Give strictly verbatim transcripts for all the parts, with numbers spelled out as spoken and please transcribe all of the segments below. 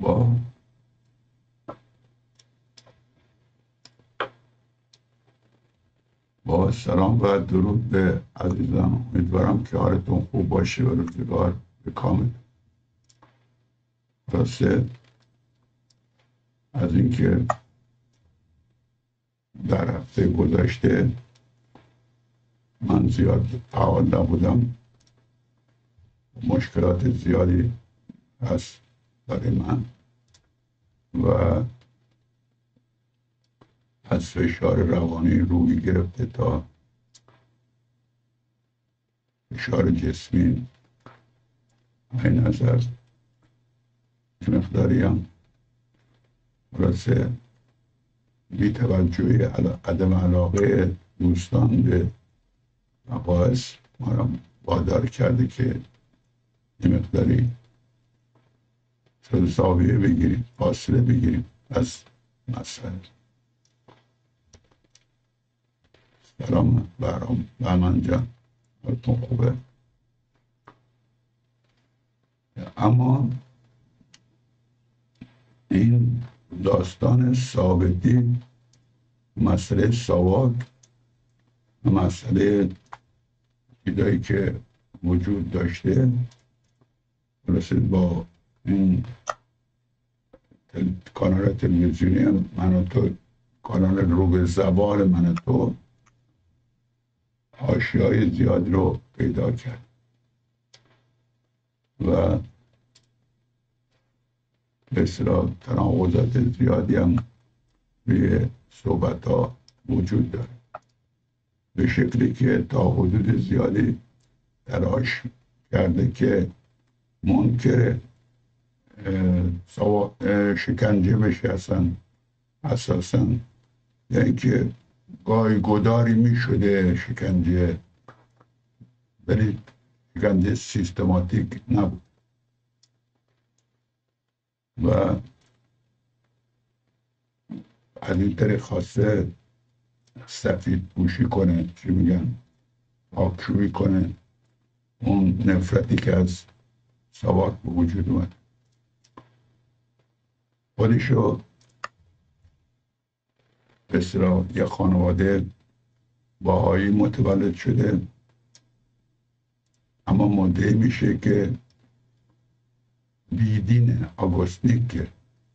با با سلام و درود به عزیزان. امیدوارم که حالتون خوب باشه و روزگار به کامل. راسته از اینکه در هفته گذشته من زیاد فعال نبودم، مشکلات زیادی هست برای من و از فشار روانی روی گرفته تا فشار جسمی. این نظر مقداری هم راسته بی توجهی عدم علاقه دوستان به مباحث ما را وادار کرده که این مقداری زاویه بگیریم، فاصله بگیریم از مسئله. سلام برام بهمن جان، حالتون خوبه؟ اما این داستان ثابتی، مسئله ساواک، مسئله چیزایی که وجود داشته رسید با این تل... کانال تلویزیونی من و تو، کانال رو به زبان من و تو، حاشیه‌های زیاد رو پیدا کرد و به اصطلاح تناقضات زیادی هم روی صحبت ها وجود داره، به شکلی که تا حدود زیادی تلاش کرده که منکر شکنجه بشه اصلا اساسا، یعنی که گاهی گداری می شده شکنجه، ولی شکنجه سیستماتیک نبود و از این طریق خواسته سفید پوشی کنه، چی میگن، پاکشویی کنه اون نفرتی که از ساواک به وجود اومد. خودشو به اصطلاح یه خانواده باهایی متولد شده، اما مدعی میشه که بیدین آگوستیک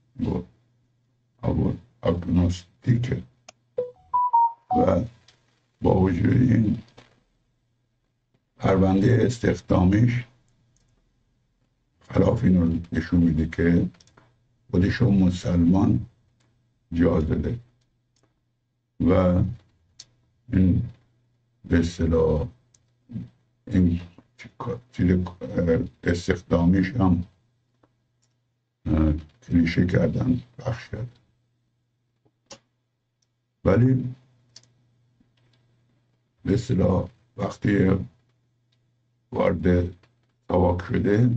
آگنوستیک و با وجود این پرونده استخدامیش خلاف این رو نشون میده که خودشو مسلمان جا داده و این به اصطلاح این چیز استخدامیش هم کلیشه کردن، پخش کردن. ولی به اصطلاح وقتی وارد ساواک شده،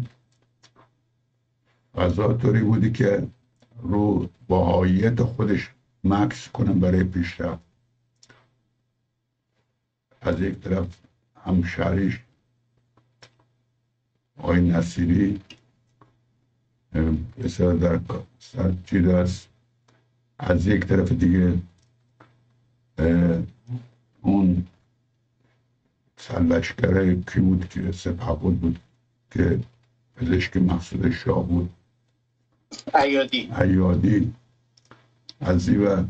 قضا طوری بودی که رو باهاییت خودش مکس کنه برای پیشرفت. از یک طرف همشهریش آقای نصیری بسیار در سر چیز است، از یک طرف دیگه اون سرلشکره کی بود که سپهبد بود که پزشک مقصود شاه بود، عیادی عیادی، از و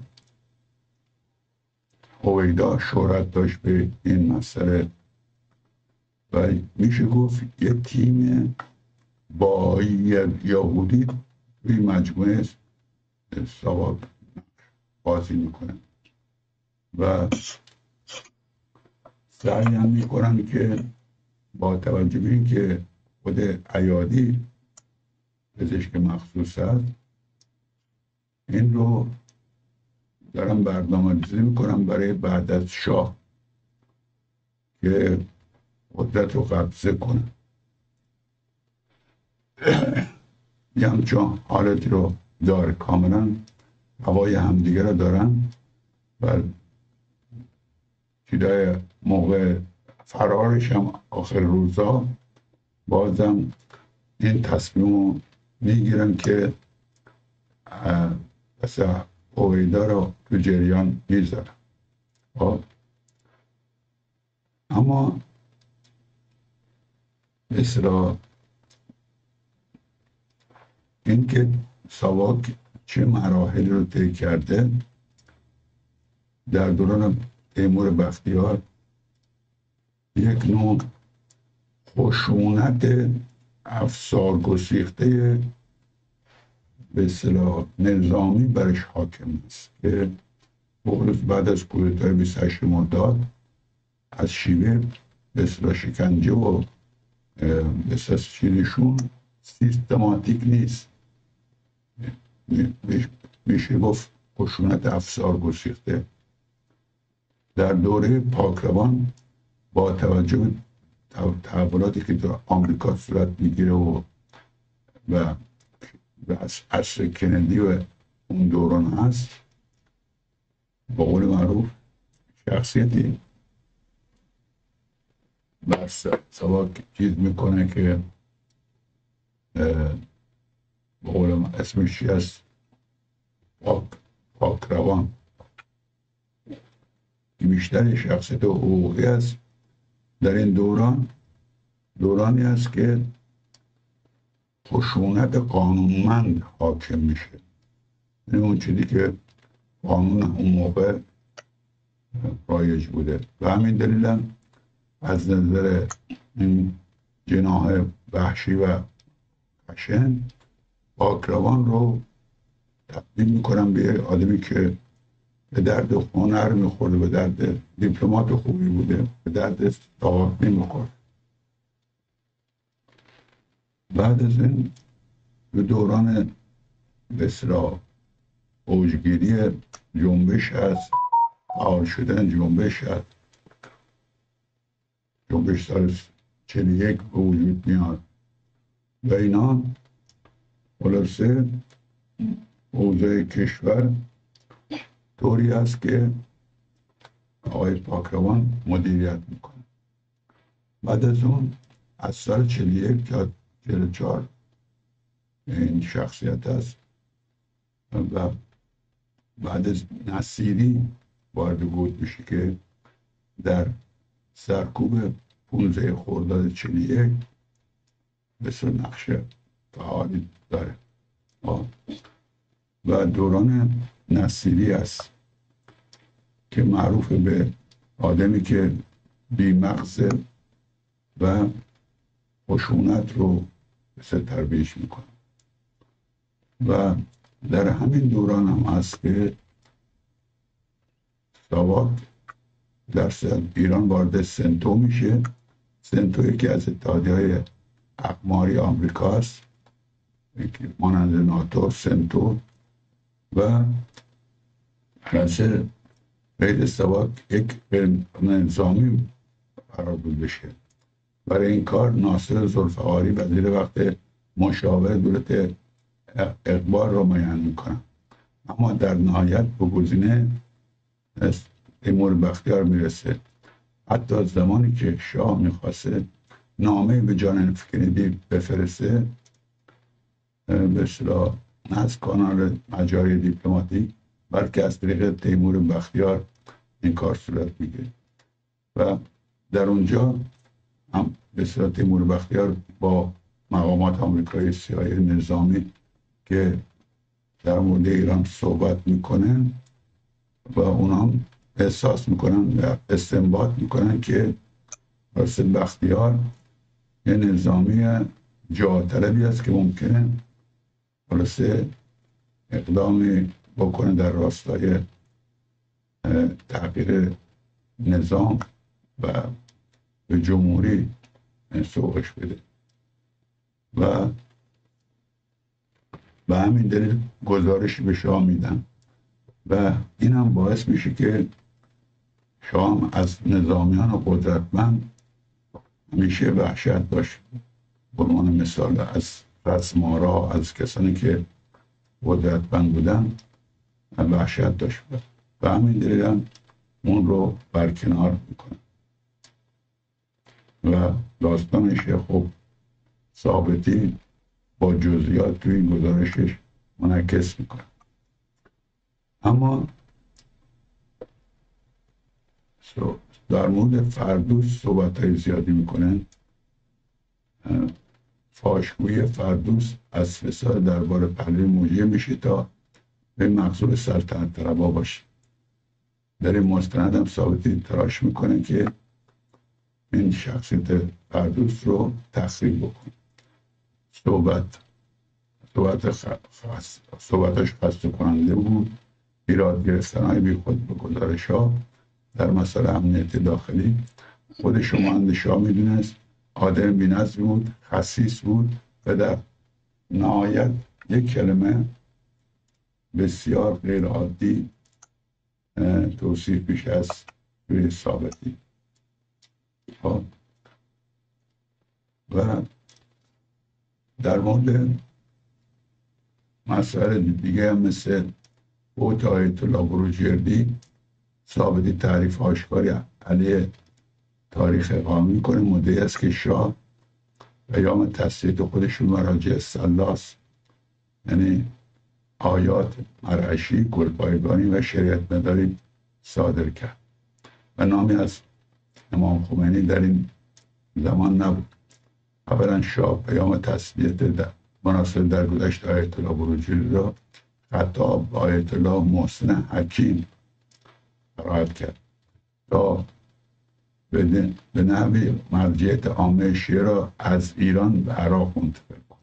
هویدا شهرت داشت به این مسئله و میشه گفت یه تیم باهایی یهودی توی مجموعه ساواک بازی میکنن و سعی هم میکنن که با توجه به این که خود عیادی پزشک مخصوص هست، این رو دارن برنامه ریزی میکنن برای بعد از شاه که قدرت رو قبضه کنن. یه همچون حالتی رو داره، کاملا هوای همدیگه رو دارن و چیزای موقع فرارش هم آخر روزا بازم این تصمیم رو میگیرن که پس هویدا رو تو جریان میذارم. اما مثلا اینکه ساواک چه مراحل رو طی کرده در دوران تیمور بختیار، یک نوع خشونت افسار گسیخته به اصطلاح نظامی برش حاکم است که بغرز بعد از کودتای بیست و هشت مرداد از شیوه به اصطلاح شکنجه و احساس چیزشون سیستماتیک نیست، میشه گفت خشونت افسار گسیخته. در دوره پاکروان با توجه به تحولاتی که در آمریکا صورت میگیره و و عصر کندی و اون دوران هست، با قول معروف شخصیتی بس سواک چیز میکنه که با قول اسمش چی هست، پاک پاک روان، که بیشتر شخصیت حقوقی است. در این دوران دورانی است که خشونت قانونمند حاکم میشه، یعنی اون چیزی که قانون اون موقع رایج بوده. و همین دلیل هم از نظر این جناح وحشی و خشن پاکروان رو تبدیل میکنم به آدمی که به درد هنر میخورده، به درد دیپلمات خوبی بوده، به درد ساواک نمیخورد. بعد از این به دوران بسرا اوجگیری جنبش هست، فعال شدن جنبش هست، جنبش سال چهل و یک به وجود میاد و اینا خلاصه اوضاع کشور طوری است که آقای پاکروان مدیریت میکنه. بعد از اون از سال چهل و یک تا چهل و چهار این شخصیت است و بعد از نصیری وارد گود میشه که در سرکوب پونزده خرداد چهل و یک بسیار نقش فعالی داره و دوران نصیری است که معروف به آدمی که بی‌مغز و خشونت رو بسیار ترویج میکنه. و در همین دوران هم هست که ساواک در ایران وارد سنتو میشه. سنتو یکی از اتحادیه‌های اقماری آمریکا است، مانند ناتو، سنتو، و خلاصه قید ساواک یک نظامی قرار بود بشه. برای این کار ناصر ذوالفقاری وزیر وقت مشاور دولت اقبال رو معین میکنن، اما در نهایت به گزینه تیمور بختیار میرسه. حتی زمانی که شاه میخواسته نامه به جان اف کندی بفرسته به اصطلاح نه از کانال مجاری دیپلماتیک بلکه از طریق تیمور بختیار این کار صورت میگیره و در اونجا هم به اصطلاح تیمور بختیار با مقامات آمریکایی سیاسی نظامی که در مورد ایران صحبت میکنه و اونا هم احساس میکنن و استنباط میکنن که راسل بختیار یه نظامی جاه طلبی است که ممکنه خلاصه اقدامی بکنه در راستای تغییر نظام و به جمهوری سوقش بده و به همین دلیل گزارشی به شاه میدن و این هم باعث میشه که شاه از نظامیان و قدرتمند همیشه وحشت داشت. به عنوان مثال از رسمارا، از کسانی که قدرتمند بودن وحشت داشت و همین دلیل هم اون رو برکنار میکنه و داستانش خب ثابتی با جزئیات توی این گزارشش منعکس میکنه. اما در مورد فردوس صحبت های زیادی میکنن. فاشگویی فردوس از فساد دربار پهلوی موجه میشه تا به مقصود سلطنت طلبها باشه. در این مستند هم ثابتی تراش میکنه که این شخصیت فردوس رو تخریب بکنه. صحبت صحبت خاص صحبتش خسته کننده بود. ایراد گرفتن های بی خود به گزارش ها در مسائل امنیت داخلی. خود شماند شاه میدونست آدم بی نظم بود، خسیس بود و در نهایت یک کلمه بسیار غیر عادی توصیف پیش از روی ثابتی. خب و در مورد مسائل دیگه هم مثل فوت آیت الله بروجردی ثابتی تعریف آشکاری علیه تاریخ اقامه میکنه. مدعی است که شاه پیام تسلیت خودشون مراجع سلاس، یعنی آیات مرعشی، گلپایگانی و شریعت مداری صادر کرد و نامی از امام خمینی در این زمان نبود. اولا شاه پیام تسلیت در مناسب درگذشت آیت الله بروجردی را خطاب آیت الله محسن حکیم قرائت کرد تا به نحوی مرجعیت عامه شیعه را از ایران به عراق منتقل کند.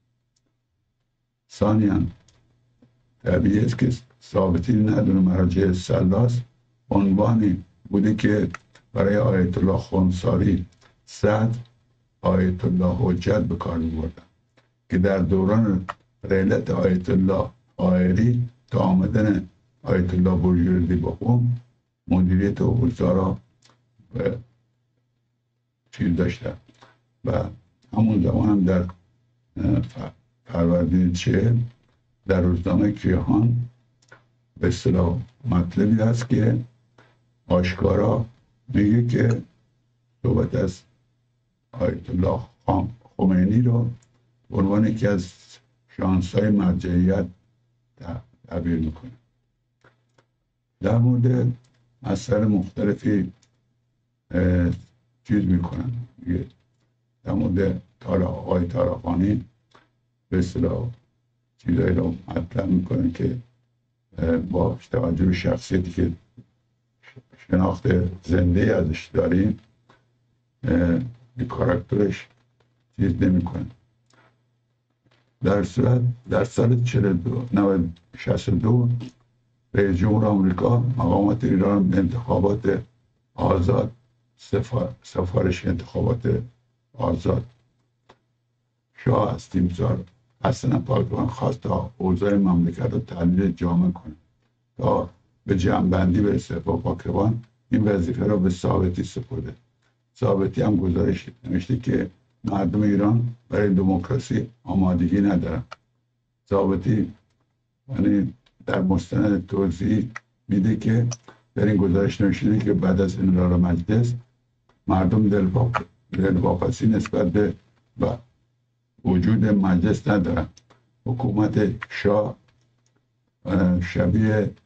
ثانیاً طبیعی است که ثابتی ندونه مراجع سلاس عنوانی بوده که برای آیت الله خنثاری صدر آیت الله حجت به کار می‌بردن که در دوران رحلت آیت الله حائری تا آمدن آیت الله بروجردی به قم مدیریت اوضاع را به چیز داشتن و همون زمان هم در فروردین چهل در روزنامه کیهان به اصطلاح مطلبی هست که آشکارا میگه که صحبت از آیت الله خمینی رو به عنوان یکی از شانس‌های مرجعیت تعبیر میکنه. در مورد مسائل مختلفی چیز میکنن. در مورد آقای طارقانی به اصطلاح چیزایی رو مطلب میکنن که با توجه به شخصیتی که شناخت زنده ازش داریم به کاراکترش چیز نمیکنه. در صورت در سال شصت و دو رئیس جمهور آمریکا مقامات ایران به انتخابات آزاد سفار، سفارش انتخابات آزاد شاه از تیمسار حسن پاکوان خواست تا اوضاع مملکت رو تحلیل جامع کنه تا به جمع‌بندی برسه. با پاکوان این وظیفه را به ثابتی سپرده. ثابتی هم گزارش نوشته که مردم ایران برای دموکراسی آمادگی ندارن. ثابتی یعنی در مستند توضیح میده که در این گزارش نوشته که بعد از انقلاب مجلس مردم دلواپسی نسبت به وجود مجلس ندارن. حکومت شاه شبیه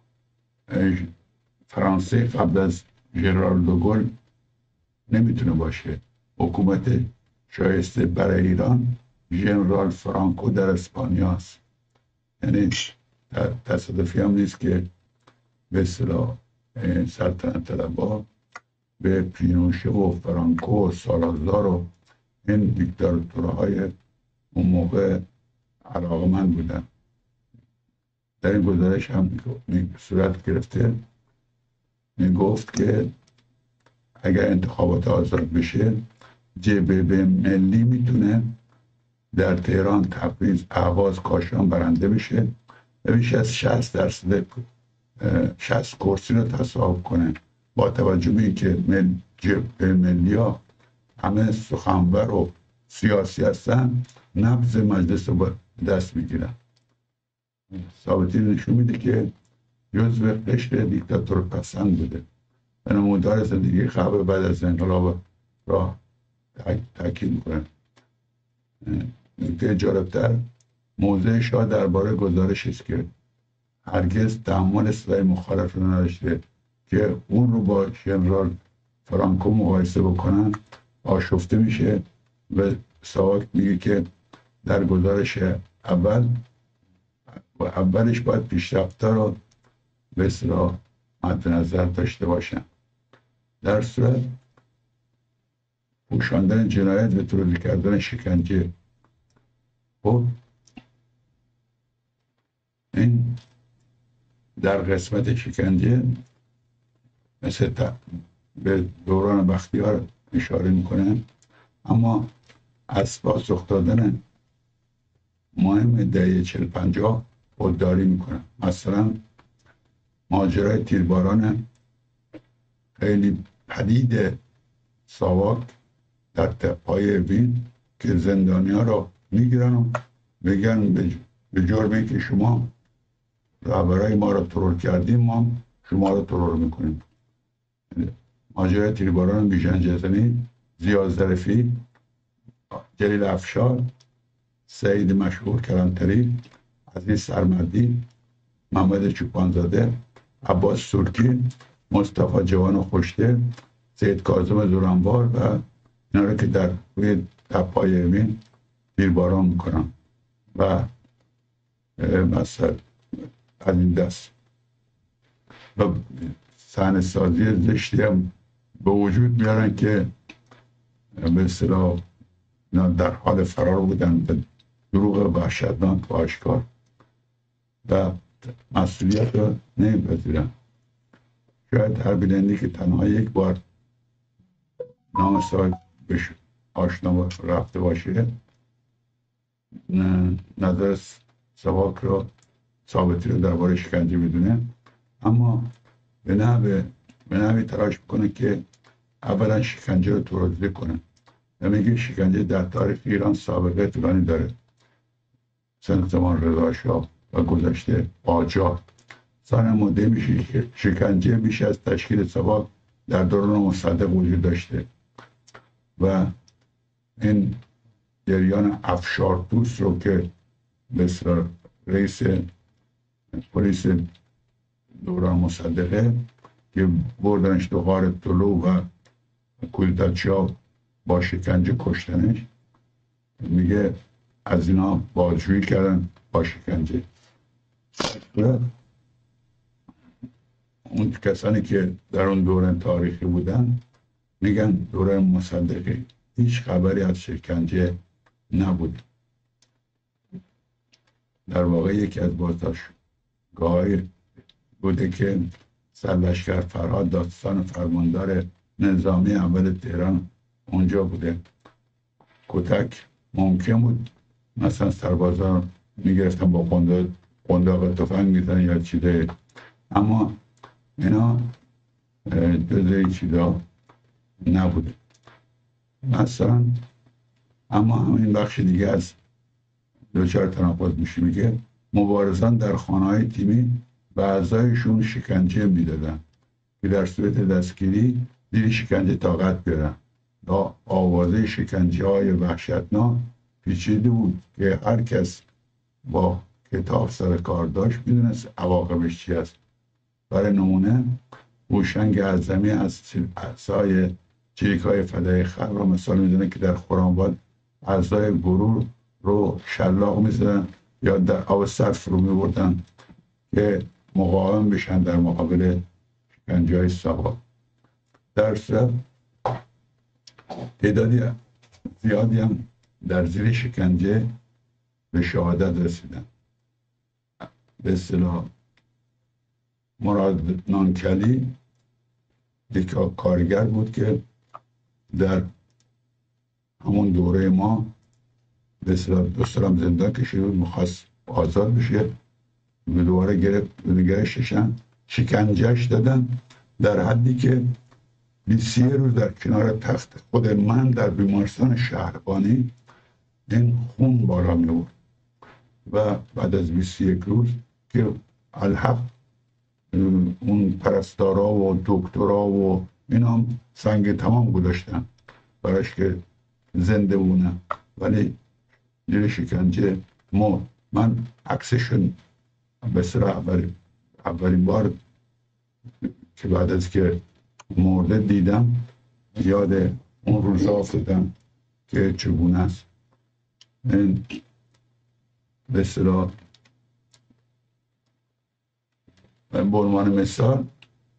فرانسه قبل از ژنرال دوگل نمیتونه باشه. حکومت شایسته برای ایران ژنرال فرانکو در اسپانیا است. یعنی تصادفی هم نیست که به اصطلاح سلطنت طلبها به پینوشه و فرانکو و سالازار و این دیکتاتورهای اون موقع علاقمند بودن. در این گزارش هم صورت گرفته میگفت که اگر انتخابات آزاد بشه جبهه ملی میتونه در تهران، تبریز، اهواز، کاشان برنده بشه و بیش از شصت درصد شصت کرسی رو تصاحب کنه. با توجه به اینکه مل جبهه ملی ها همه سخنور و سیاسی هستن نبض مجلس رو دست میگیرن. ثابتی نشون میده که جزو قشر دیکتاتور پسند بوده و نمودار زندگی قبل بعد از انقلاب را تاکید میکنه. نکته جالبتر موضع شاه درباره گزارشی است که هرگز تحمل صدای مخالف رو نداشته که اون رو با ژنرال فرانکو مقایسه بکنن آشفته میشه و ساواک میگه که در گزارش اول و اولش باید پیشرفت‌ها رو به اصطلاح مد نظر داشته باشن. در صورت پوشاندن جنایت و توضیح کردن شکنجه، خب این در قسمت شکنجه مثل به دوران بختیار اشاره میکنن، اما از پاسخ دادن مهم دهه چل پنجاه خودداری میکنن. مثلا ماجرای تیرباران خیلی پدید ساواک در پای وین که زندانی ها رو میگیرن و بگن به جرمی که شما رهبرای ما رو ترور کردیم ما شما رو ترور میکنیم. ماجرای تیرباران بیژن جزنی، زیاد ظریفی، جلیل افشار، سعید مشهور کلانتری، عزیز سرمدی، محمد چوپانزاده، عباس سورکی، مصطفی جوان خوشته، سید کاظم زورانوار و اینا رو که در روی تپای اوین تیرباران میکنن و مثلا از این دست و صحنه سازی زشتی هم به وجود میارن که به اصطلاح در حال فرار بودن به دروغ وحشتناک و آشکار و مسئولیت رو نمیپذیرن. شاید هر بیننده که تنها یک بار نام صاحب بشه آشنا رفته باشه نظر ساواک رو ثابتی رو درباره شکنجه بدونه، اما به نحوی به نحوی تلاش میکنه که اولا شکنجه رو توضیح کنه و میگه شکنجه در تاریخ ایران سابقه طولانی داره. سن زمان رضا شاه و گذشته قاجار سال مدعی میشه که شکنجه بیش از تشکیل ساواک در دوران مصدق وجود داشته و این جریان افشار دوست رو که مثل رئیس پلیس دوران مصدقه که بردنش تو غار طلوع و کودتاچی ها با شکنجه کشتنش، میگه از اینا بازجویی کردن با شکنجه. اون کسانی که در اون دوران تاریخی بودن میگن دوران مصدقی هیچ خبری از شکنجه نبود. در واقع یکی از بازداشتگاه‌های بوده که سرلشکر فرهاد داستان فرماندار نظامی اول تهران اونجا بوده. کتک ممکن بود مثلا سربازان میگرفتن با قنداق تفنگ میزنن یا چیزه، اما اینا جزء چیزا نبوده مثلا. اما همین بخش دیگه از دوچار تناقض میشه، میگه مبارزان در خانه‌های تیمی به اعضایشون شکنجه میدادن که در صورت دستگیری زیر شکنجه طاقت بیارن. تا آوازه شکنجه های وحشتناک پیچیده بود که هر کس با کتاب سر کار داشت میدونست عواقبش چی است. برای نمونه هوشنگ اعظمی از اعضای چریک‌های فدای خلق را مثال میزنه که در خرم‌آباد اعضای گروه رو شلاق میزدن یا در آب سر فرو میبردن که مقاوم بشن در مقابل شکنجه های ساواک. در صورت تعدادی زیادی هم در زیر شکنجه به شهادت رسیدن. به اصطلاح مراد نانکلی یک کارگر بود که در همون دوره ما به اصطلاح دو سالم زندان کشید بود، میخواست آزاد بشه، به دوباره گرفت نگرشتشن، شکنجهش دادن در حدی که بیست روز در کنار تخت خود من در بیمارستان شهربانی این خون بالا می بود و بعد از بیست و یک روز که الحق اون پرستارا و دکترا و اینا هم سنگ تمام گذاشتن براش که زنده بونه، ولی زیر شکنجه مرد. من عکسشون به سر اولین اولین بار که بعد از که مرده دیدم، یاد اون روزا افتادم که چگونه است. این به اصطلاح به عنوان مثال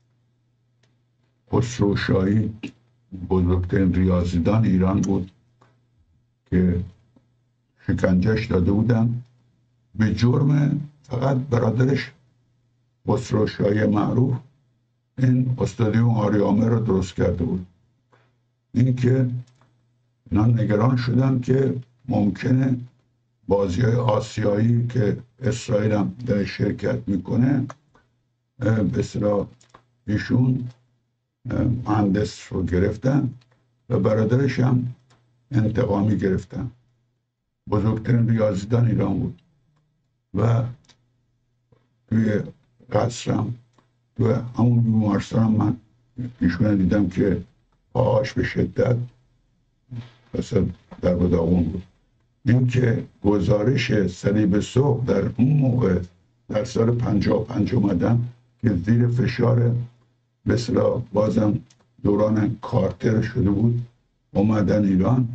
خسرو شاهی بزرگترین ریاضیدان ایران بود که شکنجهش داده بودن به جرم فقط برادرش خسرو شاهی معروف این استادیوم آریامه رو درست کرده بود. این که اینا نگران شدن که ممکنه بازی های آسیایی که اسرائیل هم در شرکت میکنه به اصطلاح ایشون مهندس رو گرفتن و برادرش هم انتقامی گرفتن. بزرگترین ریاضیدان ایران بود و توی قصرم توی همون بیمارستان هم من ایشون دیدم که پاهاش به شدت مثلا در بداغون بود. این که گزارش صلیب سرخ در اون موقع در سال پنجاه و پنج اومدن که زیر فشار به اصطلاح بازم دوران کارتر شده بود، اومدن ایران،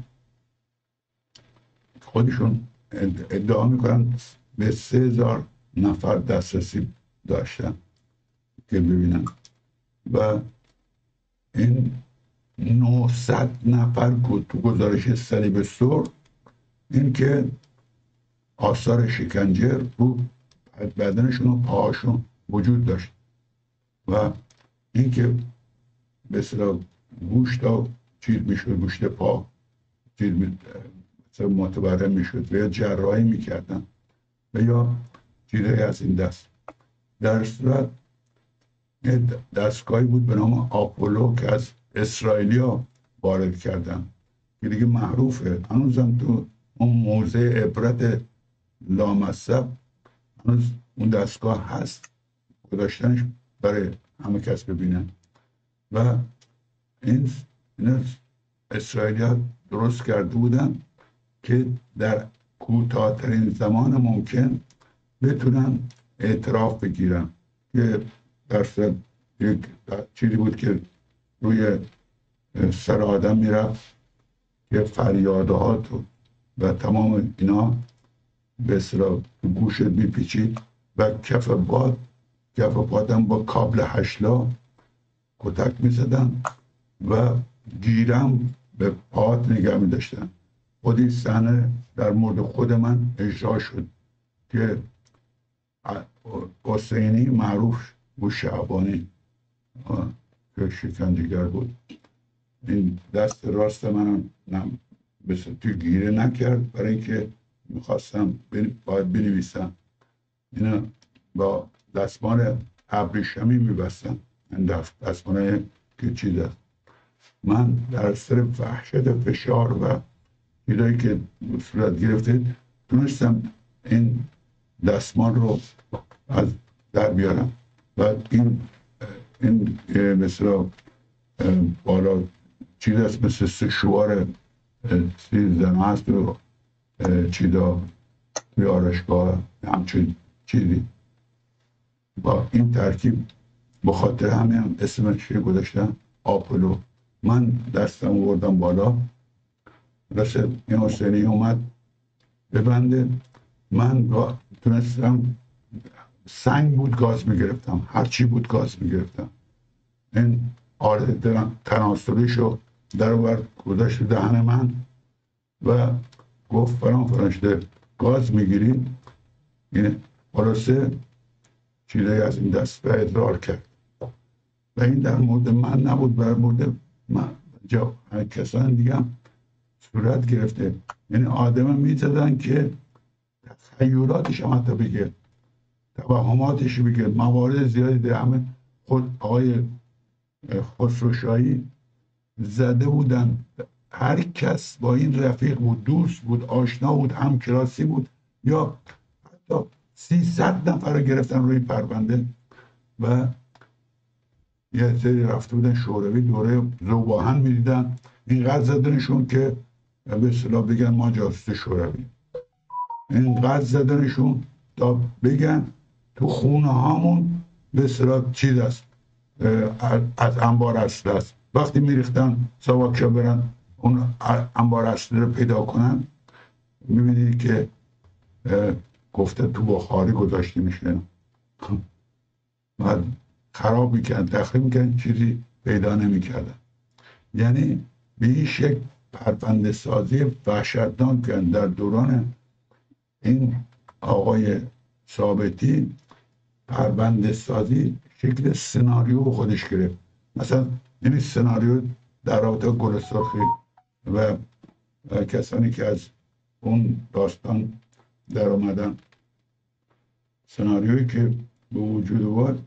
خودشون ادعا میکنن به سه هزار نفر دسترسی داشتن که ببینن و این نهصد نفر تو گزارش صلیب سرخ این که آثار شکنجه رو بدنشون و پاهاشون وجود داشت و این که به اصطلاح گوشت ها چیز میشد، گوشت پا چیز متورم میشد و یا جراحی میکردن و یا چیزهای از این دست. در صورت دستگاهی بود به نام آپولو که از اسرائیلیا وارد کردن که دیگه معروفه، هنوزم تو اون موزه عبرت لامصب هنوز اون دستگاه هست، گذاشتنش برای همه کس ببینن و این اسرائیلیا درست کرده بودن که در کوتاه‌ترین زمان ممکن بتونن اعتراف بگیرن که در صورت یک چیزی بود که روی سر آدم میرفت که فریادهات و تمام اینا به اصطلاح گوشت میپیچید و کف باد کف بادم با کابل هشلا کتک میزدن و گیرم به پات نگه میداشتن. خودی صحنه در مورد خود من اجرا شد که حسینی معروف بود، شعبانی که شکنجهگر بود، این دست راست من نم بسید توی گیره نکرد برای اینکه میخواستم باید بنویسم، اینا با دستمال ابریشمی میبستم، این دستمال که چیز است. من در سر وحشت فشار و چیزایی که صورت گرفته تونستم این دستمال رو از در بیارم و این این مثلا بالا چیز است مثل سشوار سیزدن هست و چیزا توی آرشگاه همچون چیزی با این ترکیب به خاطر همه هم اسمش گذاشتن آپولو. من دستم آوردم بالا، رسد این حسینی اومد ببنده، من را تونستم سنگ بود گاز میگرفتم، هرچی بود گاز میگرفتم. این آرد دارم تناسلیشو در آورد گذاشت دهن من و گفت فرام فرانشده گاز میگیریم. این خلاصه چیزایی از این دست به ادرار کرد و این در مورد من نبود، در مورد من جا کسان دیگه هم صورت گرفته. یعنی آدم میزدن که تخیلاتش هم حتی بگه، توهماتش بگه، موارد زیادی در همه خود آقای خسرو شاهی زده بودن. هر کس با این رفیق بود، دوست بود، آشنا بود، همکلاسی بود، یا حتی سیصد نفر رو گرفتن روی پرونده و یه سری رفته بودن شوروی دوره ذوباهن میدیدن، اینقدر زدنشون که به اصطلاح بگن ما جاسوس شوروی. اینقدر زدنشون تا بگن تو خونه هامون به اصطلاح چیز است، از انبار اصل است. وقتی میریختن ساواکیا برن اون انبار اصل رو پیدا کنن، میبینید که گفته تو بخاری گذاشته میشه و خراب میکرد، تخریب میکرد، چیزی پیدا نمیکردن. یعنی به این شکل پرونده سازی وحشتناک در دوران این آقای ثابتی، پرونده سازی شکل سناریو خودش گرفت. مثلا این سناریو در رابطه گل سرخی و کسانی که از اون داستان در آمدن، سناریویی که به وجود آورد،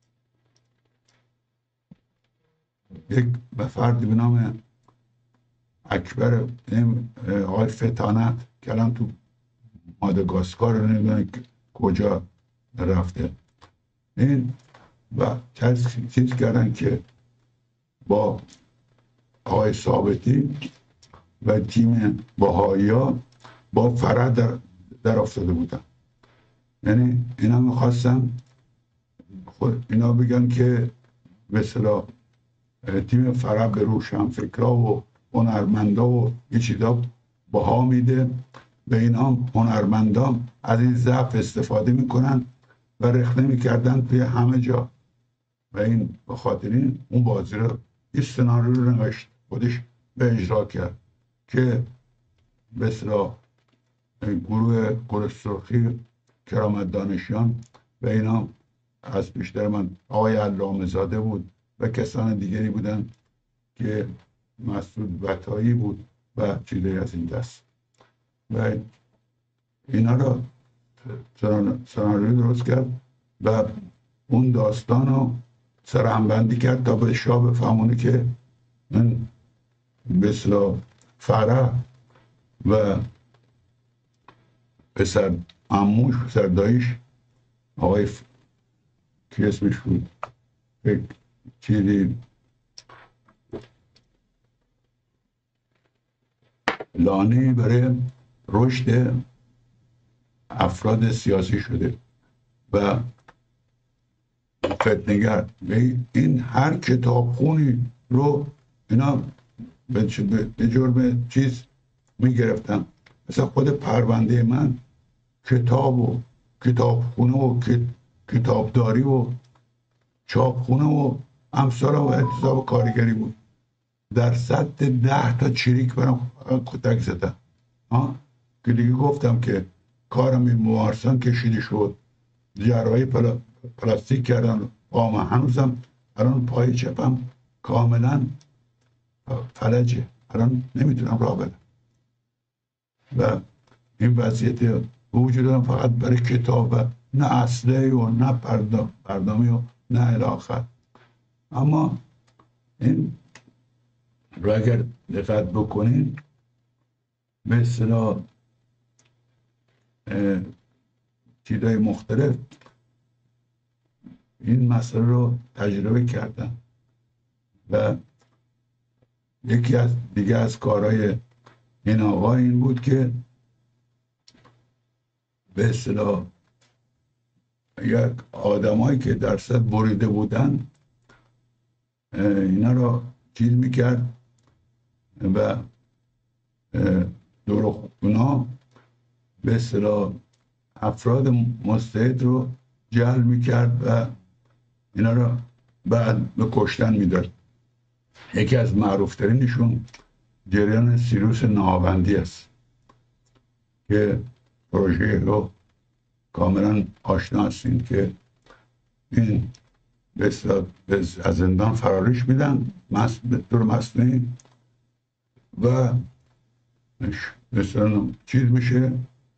یک به فردی به نام اکبر آقای فتانت که الان تو ماداگاسکار نمیدونه کجا رفته، این و چیز کردن که با آقای ثابتی و تیم بهائی‌ها با فرح در, در افتاده بودن. یعنی اینا میخواستن خود اینا بگن که به اصطلاح تیم فرح به روشنفکرا و هنرمندا و یه چیزا بها میده، به اینا هنرمندا از این ضعف استفاده میکنن و رخنه میکردن توی همه جا و این به خاطر این اون بازی رو این سناریو رو نوشت، خودش به اجرا کرد که به اصطلاح گروه گل سرخی کرامت دانشیان و اینا از بیشتر من آقای علامه زاده بود و کسان دیگری بودن که مسعود وطایی بود و چیزی از این دست و اینا رو سناریو درست کرد و اون داستان رو سرهمبندی کرد تا به شاه بفهمونه که من به اصطلاح فرح و پسر عموش پسر دایش آقای ف... کی اسمش بود چیزی لانه برای رشد افراد سیاسی شده و فتنگر. این هر کتابخونی رو اینا به جرم چیز میگرفتن. مثلا خود پرونده من کتاب و کتابخونه و کتابداری و چاپخونه و امثال و احتساب کارگری بود. در سطح ده تا چریک برم کتک زدم که دیگه گفتم که کارم این موارسان کشیده شد، جراحی پلا پلاستیک کردن قام، هنوزم الان پای چپم کاملا فلجه، الان نمیتونم راه برم و این وضعیت وجودم فقط برای کتاب و نه اصله و نه پردامی و نه الاخر. اما این رو اگر دقت بکنین به اصطلاح چیزهای مختلف این مسئله رو تجربه کردن و یکی از دیگه از کارهای این آقا این بود که به اصطلاح یک آدمایی که درصد بریده بودن اینا رو چیز میکرد و دور اونا به اصطلاح افراد مستعد رو جلب میکرد و اینا رو بعد به کشتن میداد. یکی از معروفترینشون جریان سیروس ناهاوندی است که پروژه رو کاملا آشنا هستین که این به اصطلاح از زندان فراریش میدن به طور مصنوعی و مثلا چیز میشه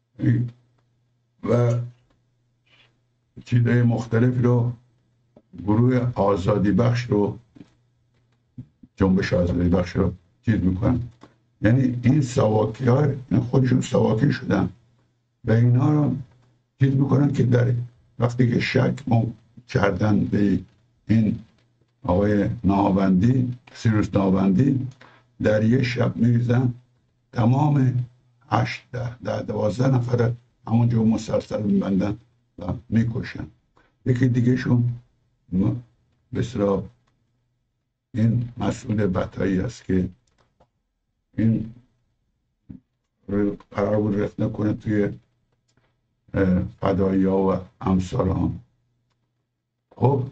و چیزهای مختلفی رو گروه آزادی بخش رو جنبش آزادی بخش رو چیز میکنن. یعنی این ساواکی ها خودشون ساواکی شدن و اینا رو چیز میکنن که در وقتی که شک مو کردن به این آقای ناهاوندی، سیروس ناهاوندی، در یه شب میریزن تمام هشت ده ده دوازده نفر همونجا مسلسل میبندن و میکشن. یکی دیگه شون بسیار این مسئول بطایی است که این قرار بود رفت نکنه توی فدایی ها و امثال هم. خب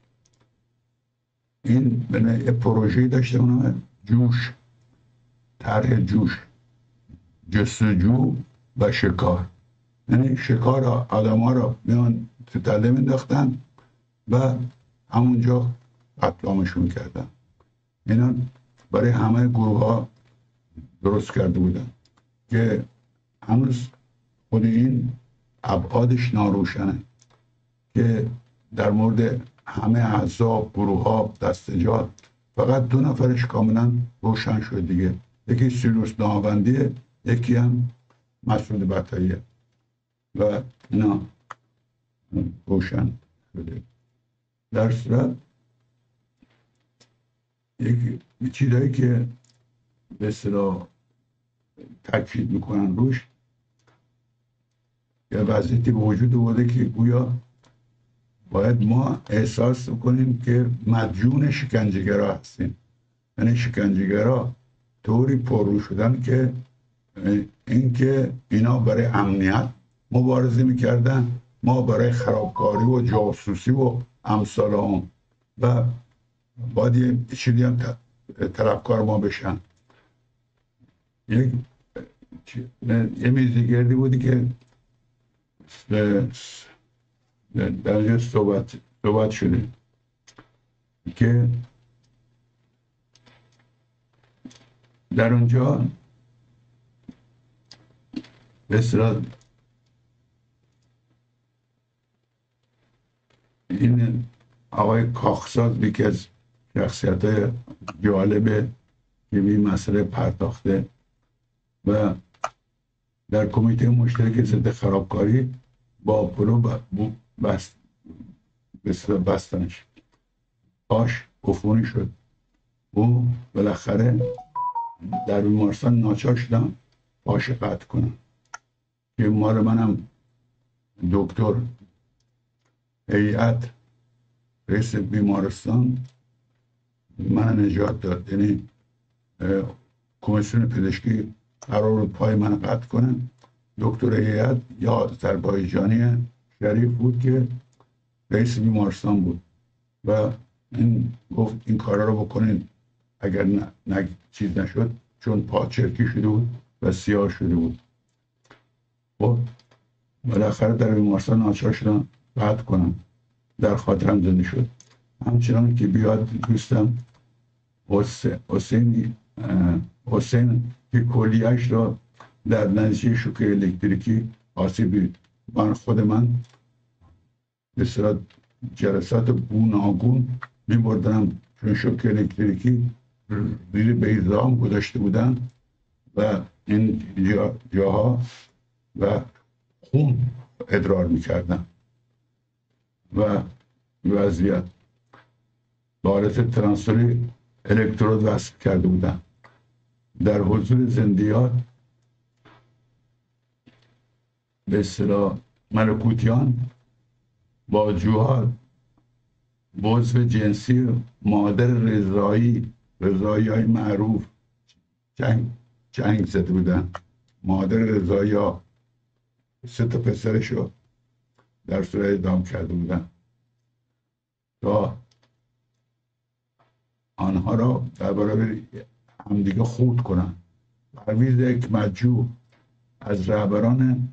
این یه پروژه‌ای داشته اونم جوش، طرح جوش، جستجو و شکار. یعنی شکار آدم ها را میان تو تله مینداختن و همونجا قتلامشون کردن. اینا برای همه گروه ها درست کرده بودن که هنوز خود این ابعادش ناروشنه که در مورد همه احزاب، گروه ها، دستجات فقط دو نفرش کاملا روشن شد دیگه. یکی سیروس ناوندیه، یکی هم مسعود بطاییه و اینا روشن شده. در صورت یک چیزایی که به اصطلاح تاکید میکنن روش، یه وضعیتی به وجود اومده که گویا باید ما احساس کنیم که مدیون شکنجهگرا هستیم. یعنی شکنجهگرا طوری پررو شدن که این که اینا برای امنیت مبارزه میکردن، ما برای خرابکاری و جاسوسی و امثال هم و باید یه چیزی هم طلبکار ما بشن. یک یه میزیگردی بودی که در اینجا صحبت, صحبت شده که در اونجا به اصطلاح این آقای کاخساز یکی از شخصیت های جالبه که به این مسئله پرداخته و در کمیته مشترک ضد خرابکاری با اپولو بست بستنش، پاش عفونی شد. او بالاخره در بیمارستان ناچار شدم پاش قطع کنم که مال منم دکتر هیئت رئیس بیمارستان من نجات داد. یعنی کمیسیون پزشکی قرار بود پای من قطع کنن. دکتر هیئت یا آذربایجانی شریف بود که رئیس بیمارستان بود و این گفت این کارا رو بکنید اگر نه, نه چیز نشد، چون پا چرکی شده بود و سیاه شده بود. خب بالاخره در بیمارستان ناچار شدم قطع کنم، در خاطرم زنده شد. همچنان که بیاد دوستم حسین حسین که کلیهش را در نتیجه شوک الکتریکی آسیب من خود من به صورت جلسات گوناگون می بردم، چون شوک الکتریکی زیر بیضام گذاشته بودن و این جا جاها و خون ادرار می کردن و وضعیت بارز ترانسفری الکترود وصل کرده بودن. در حضور زندیات به اصطلاح ملکوتیان با جوهر عضو جنسی مادر رضایی رضایی های معروف جنگ جنگ زده بودن. مادر رضایی ها سه تا پسرشو در صورت اعدام کرده بودن تا آنها را در برابر همدیگه خورد کنن. پرویز یک مجو از رهبران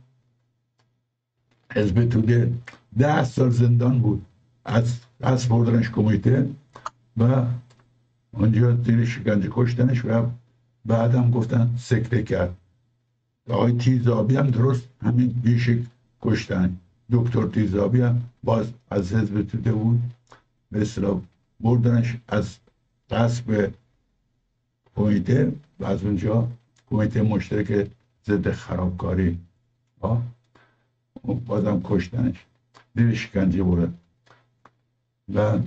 حزب توده ده سال زندان بود، از از بردنش کمیته و اونجا زیر شکنجه کشتنش و بعدم گفتن سکته کرد. آقای تیزابی هم درست همین بیشک کشتن. دکتر تیزابی هم باز از حزب توده بود، به اصطلاح بردنش از قصب کمیته و از اونجا کمیته مشترک ضد خرابکاری بازم کشتنش، زیر شکنجه برد و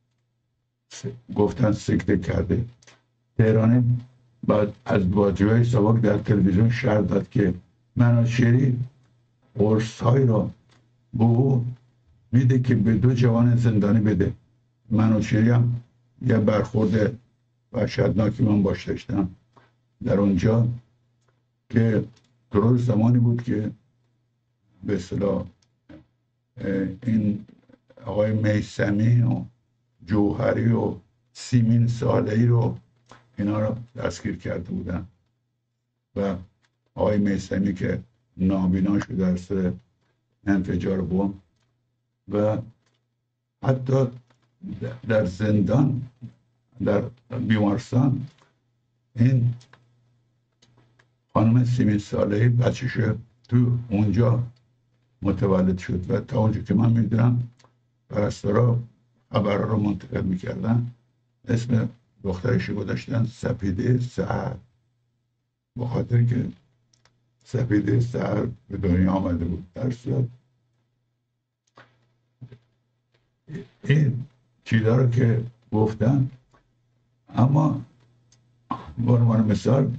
گفتن سکته کرده. تهرانی بعد از واجبه سابق در تلویزیون شرح داد که منوچهری قرص های را به او میده که به دو جوان زندانی بده. منوچهری هم یه برخورد وحشتناکی من باش داشتم در اونجا که درست زمانی بود که به اصطلاح این آقای میثمی و جوهری و سیمین صالحی رو اینا رو دستگیر کرده بودن و آقای میثمی که نابینا شده در سر انفجار بمب و حتی در زندان در بیمارستان این خانم سیمین صالحی بچه‌ش تو اونجا متولد شد و تا اونجا که من میدونم پرستارا خبرها رو منتقل میکردن، اسم دخترش گذاشتن سپیده سحر، به خاطر که سپیده سحر به دنیا آمده بود. در صورت این چیزا رو که گفتن، اما به عنوان مثال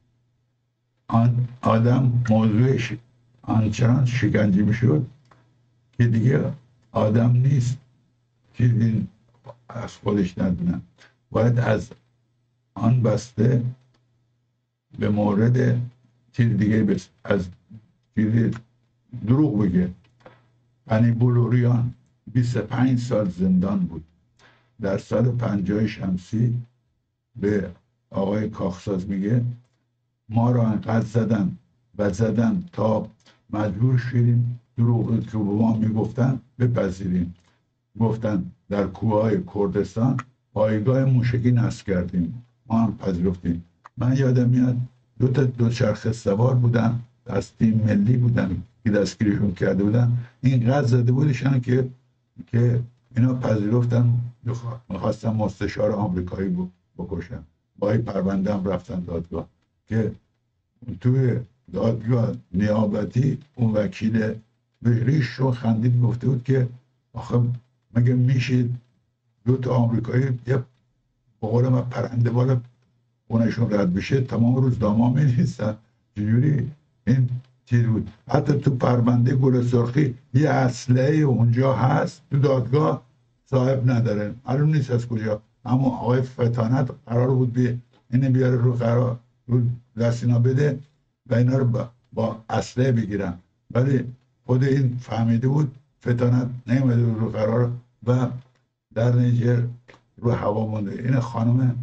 آن آدم موضوعش آنچنان شکنجه میشد که دیگه آدم نیست، چیزی از خودش ندونن، باید از آن بسته به مورد چیز دیگه بس از چیز دروغ بگه. پنی بلوریان بیست و پنج سال زندان بود. در سال پنجاه شمسی به آقای کاخساز میگه ما را انقدر زدن و زدن تا مجبور شدیم دروغ که به ما میگفتن بپذیریم. گفتن در کوههای کردستان پایگاه موشکی نصب کردیم، ما هم پذیرفتیم. من یادم میاد دو تا دوچرخه سوار بودن از تیم ملی بودن که دستگیرشون کرده بودن، اینقدر زده بودشن که که اینا پذیرفتن، میخواستن مستشار آمریکایی بکشن. با این پرونده هم رفتن دادگاه که توی دادگاه نیابتی اون وکیل ریش رو خندید، گفته بود که آخه مگه میشه دو تا آمریکایی یه به قول من پرنده بالا اونشون رد بشه تمام روز داما می نیستن؟ چجوری این چیز بود؟ حتی تو پرونده گل سرخی یه اسلحه اونجا هست، تو دادگاه صاحب نداره، معلوم نیست از کجا، اما آقای فتانت قرار بود بی اینه بیاره رو قرار رو دست اینا بده و اینا رو با, با اسلحه بگیرن، ولی خود این فهمیده بود فتانت نمیده رو قرار و در نیجر رو هوا مونده. این خانم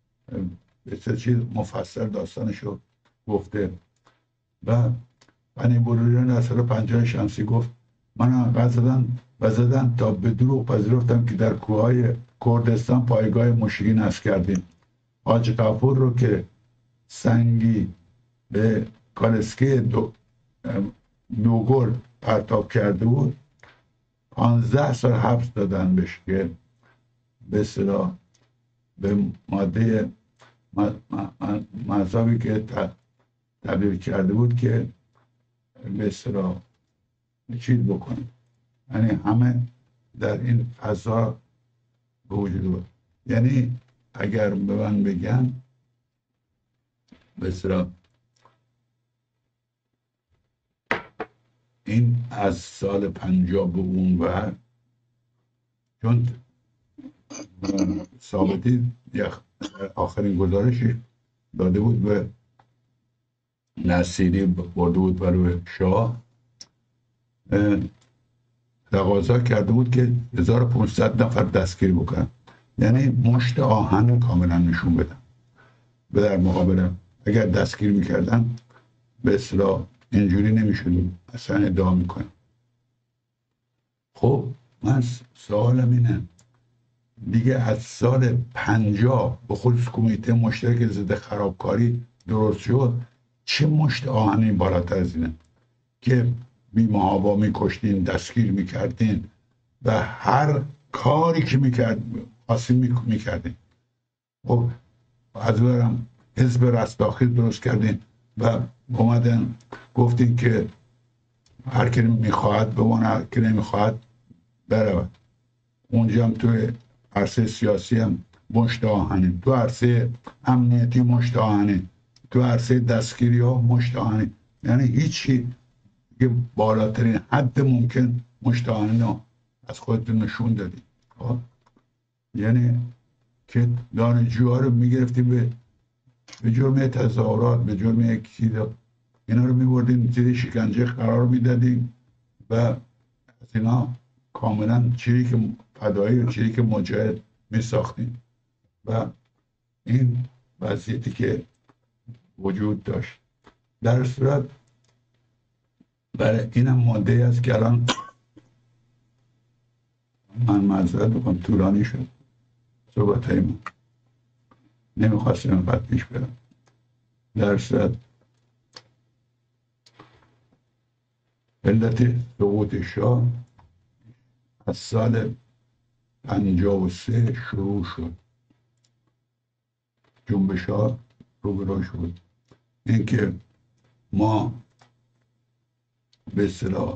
به چیز مفصل داستانشو گفته و پنی بلوریان در سال پنجاه شمسی گفت من انقدر زدن و زدن تا به دروغ پذیرفتم که در کوههای کردستان پایگاه موشکی نصب کردیم. حاج غفور رو که سنگی به کالسکه دو دوگل پرتاب کرده بود پانزده سال حبس دادن بهش که به اصطلاح به ماده مذهبی که تبدیل کرده بود که به اصطلاح چیز بکنه، یعنی همه در این فضا به وجود بود. یعنی اگر به من بگن به اصطلاح این از سال پنجاه به اون و چون ثابتی آخرین گزارشی داده بود به نصیری برده بود برای شاه، تقاضا کرده بود که هزار و پانصد نفر دستگیر بکنن، یعنی مشت آهن کاملا نشون بدن به در مقابل اگر دستگیر میکردن به اصطلاح اینجوری نمیشدیم اصلا ادعا میکنم. خب من سوالم اینه دیگه از سال پنجاه به خصوص کمیته مشترک ضد خرابکاری درست شد، چه مشت آهنی بالاتر از اینه که بیمه ها با میکشتین، دستگیر میکردین و هر کاری که میکرد آسیب میکردین. خب از برم حزب رستاخیز درست کردین و اومدن گفتین که هر کی میخواهد بمانه، هر کی نمیخواهد برود. اونجا هم توی عرصه سیاسی هم مشت آهنی، تو عرصه امنیتی مشت آهنی، تو عرصه دستگیری ها مشت آهنی، یعنی هیچی یه بالاترین حد ممکن مشتاقانه از خودتون نشون دادید. خب یعنی که دانشجوها رو میگرفتیم به به جرم تظاهرات، به جرم یک چیز، اینا رو میبردیم زیر شکنجه قرار میدادیم و از اینا کاملا چریک فدایی و چریک مجاهد میساختیم و این وضعیتی که وجود داشت. در صورت برای اینم ماده است که الان من معذرت بکنم طولانی شد صحبت های من، نمیخواستیم اینقدر پیش برم. در صورت علت سقوط شاه از سال پنجاه و سه شروع شد، جنبش ها روبرو شد. اینکه ما به اصطلاح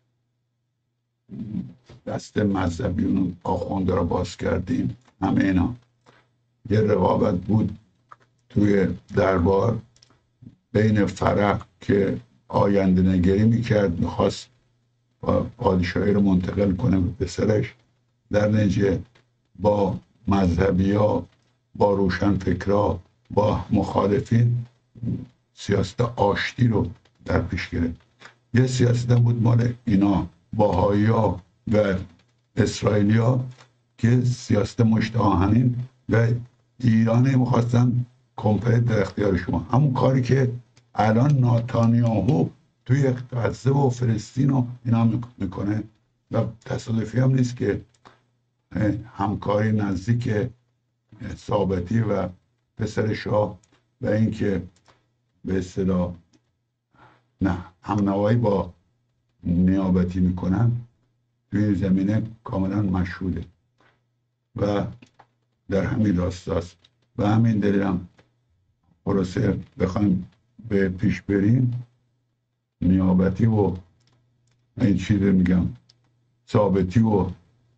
دست مذهبیون آخونده را باز کردیم، همه اینا یه رقابت بود توی دربار بین فرح که آینده نگری میکرد، میخواست پادشاهی رو منتقل کنه به پسرش، در نتیجه با مذهبی ها، با روشن فکرها، با مخالفین سیاست آشتی رو در پیش گرفت. یه سیاست بود مال اینا باهایی ها و اسرائیلی ها که سیاست مشت آهنین و ایرانی میخواستن کمپلیت در اختیار شما. همون کاری که الان ناتانیاهو توی غزه و فلسطین و اینا میکنه و تصادفی هم نیست که همکاری نزدیک ثابتی و پسر شاه و اینکه به اصطلاح نه همنوایی با نیابتی میکنن توی زمینه کاملا مشهوده و در همین راستاست و همین دلیلم خلاصه بخوایم به پیش بریم نیابتی و این چیز میگم ثابتی و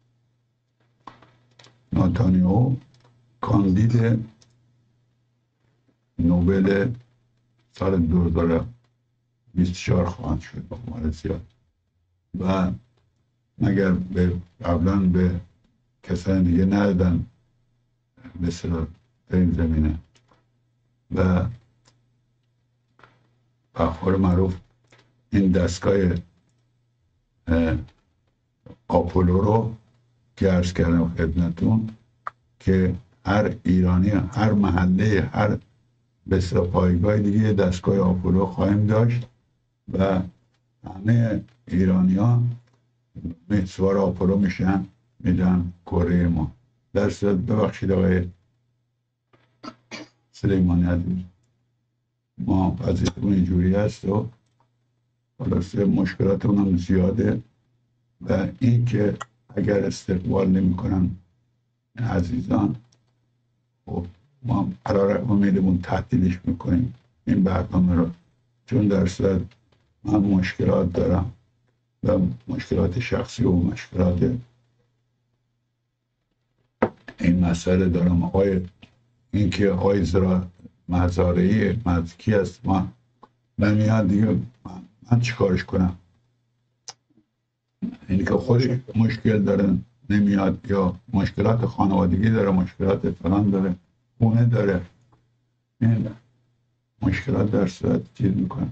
ناتانیاهو کاندید نوبل سال دو هزار و بیست و چهار خواهد شد با احتمال زیاد و مگر به قبلا به کسانی دیگه ندادن مثلا در این زمینه. و بخور معروف این دستگاه آپولو رو که عرض کردم خدمتون که هر ایرانی هر محله هر بسیار پایگاه دیگه دستگاه آپولو خواهیم داشت و همه ایرانی ها سوار آپولو میشن میدن کره ما. در صورت ببخشید آقای سلیمانی عزیز، ما وضعیتمون اینجوری هست و خلاصه مشکلات اونم زیاده و این که اگر استقبال نمی کنن عزیزان خب ما قرار امیدمون تعطیلش میکنیم این برنامه رو، چون در صورت من مشکلات دارم و مشکلات شخصی و مشکلات این مسئله دارم. آقای این که آقای زراعت مزارعی مزکی است ما نمیاد دیگه من, من چی کارش کنم؟ اینی که خودش مشکل داره نمیاد یا مشکلات خانوادگی داره، مشکلات فلان داره، خونه داره، این مشکلات در صورت چیز میکنه.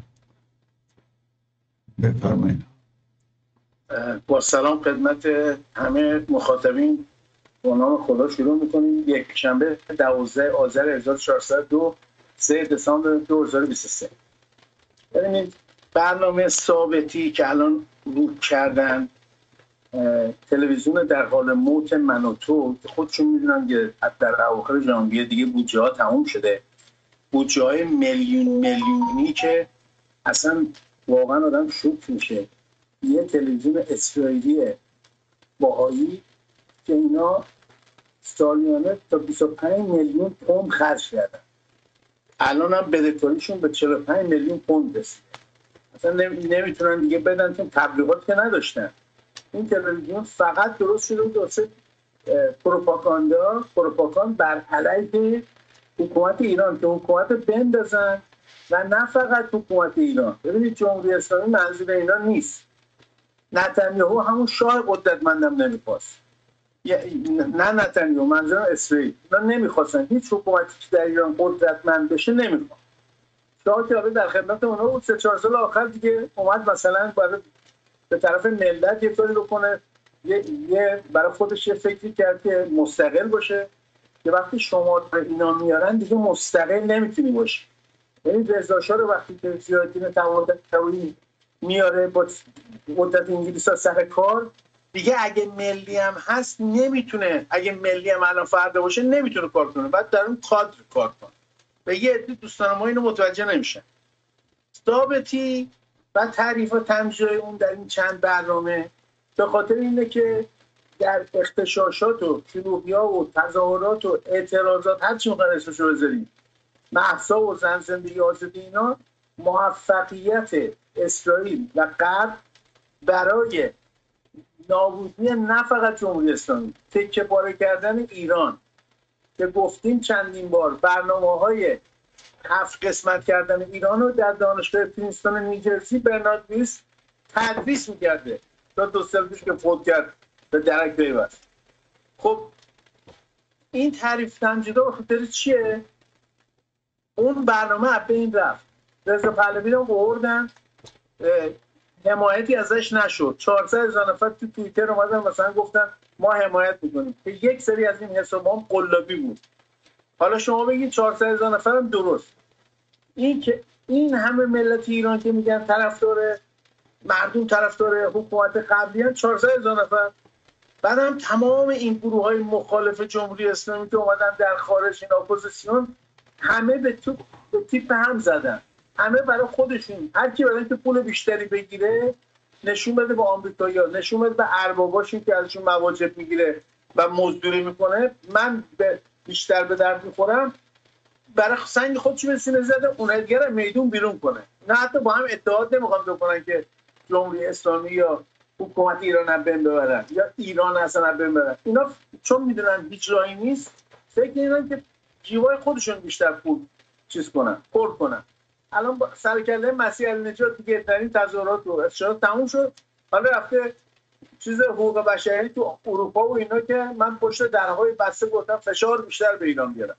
بفرمایید. با سلام خدمت همه مخاطبین، با نام خدا شروع میکنیم. یک شنبه دوازده آذر هزار و چهارصد و دو، سه دسامبر دو هزار و بیست و سه. ببینید برنامه ثابتی که الان رو کردن تلویزیون در حال موت من و تو، خودشون میدونن که در اواخر ژانویه دیگه بودجه ها تموم شده، بودجه های میلیون میلیونی که اصلا واقعا آدم شوک میشه. یه تلویزیون اسرائیلی باهایی که اینا سالیانه تا بیست و پنج میلیون پوند خرج کردن، الان هم بدهکاریشون به چهل و پنج میلیون پوند رسیده. اصلا نمیتونن دیگه بدن چون تبلیغات که نداشتن. این تلویزیون فقط درست شده بود واسه پروپاگاندا، پروپاگاند بر علیه حکومت ایران که حکومت بندازن و نه فقط حکومت ایران. ببینید جمهوری اسلامی منظور اینا نیست. نتانیاهو همون شاه قدرتمندم نمیخواست، نه نتانیاهو، منظورم اسرائیل، اینا نمیخواستن هیچ حکومتی که در ایران قدرتمند بشه نمیخواد. شاه که حالا در خدمت اونها بود، سه چهار سال آخر دیگه اومد مثلا برای به طرف ملت یه کاری بکنه، یه, یه برای خودش یه فکری کرد که مستقل باشه، که وقتی شما به اینا میارن دیگه مستقل نمیتونی باشی. یعنی رضا شاه رو وقتی که زیادین طباطبایی میاره با قدرت انگلیس ها سر کار، دیگه اگه ملی هم هست نمیتونه، اگه ملی هم الان فردا باشه نمیتونه کار کنه، بعد در اون کادر کار کنه. به یه عده دوستان ما اینو متوجه نمیشن. ثابتی و تعریف و تمجیدهای اون در این چند برنامه به خاطر اینه که در اغتشاشات و شلوغی‌ها و تظاهرات و اعتراضات، هر چی می‌خواید اسمش رو بذارید، مهسا و زن زندگی آزادی، اینا موفقیت اسرائیل و غرب برای نابودی نه فقط جمهوری اسلامی، تکه پاره کردن ایران که گفتیم چندین بار، برنامه‌های هفت قسمت کردن ایران رو در دانشگاه پرینستون نیوجرسی برنارد لوئیس تدریس می‌کرده تا دو سال پیش که فوت کرد به درک پیوست. خب این تعریف تمجیدا به خاطر چیه؟ اون برنامه از بین رفت. رضا پهلوی رو آوردن، حمایتی ازش نشد. چهارصد هزار نفر تو توییتر اومدن مثلا گفتن ما حمایت میکنیم، که یک سری از این حسابا هم قلابی بود. حالا شما بگید چهارصد هزار نفر هم درست. این که این همه ملت ایران که میگن طرفدار مردم، طرفدار حکومت قبلی ان، چهارصد هزار نفر. بعدم تمام این گروه های مخالف جمهوری اسلامی که اومدن در خارج، این اپوزیسیون، همه به تو به تیپ هم زدن، همه برای خودشون، هر کی برای اینکه پول بیشتری بگیره نشون بده به آمریکایی‌ها، نشون بده به ارباباشون که ازشون مواجب میگیره و مزدوری میکنه، من به بیشتر به درد میخورم، برای سنگ خودش به سینه زده اون دیگه میدون بیرون کنه. نه حتی با هم اتحاد نمیخوام بکنن که جمهوری اسلامی یا حکومت ایران رو بین ببرن یا ایران اصلا بین ببرن. اینا چون میدونن هیچ راهی نیست، فکر میکنن که جیبای خودشون بیشتر پول چیز کنن، پر کنن. الان سرکله مسیح النجات دیگه ترین تظاهرات و اشتراک تموم شد، حالا رفته چیز حقوق بشری تو اروپا و اینا که من پشت درهای بسته گفتم فشار بیشتر به ایران بیارم.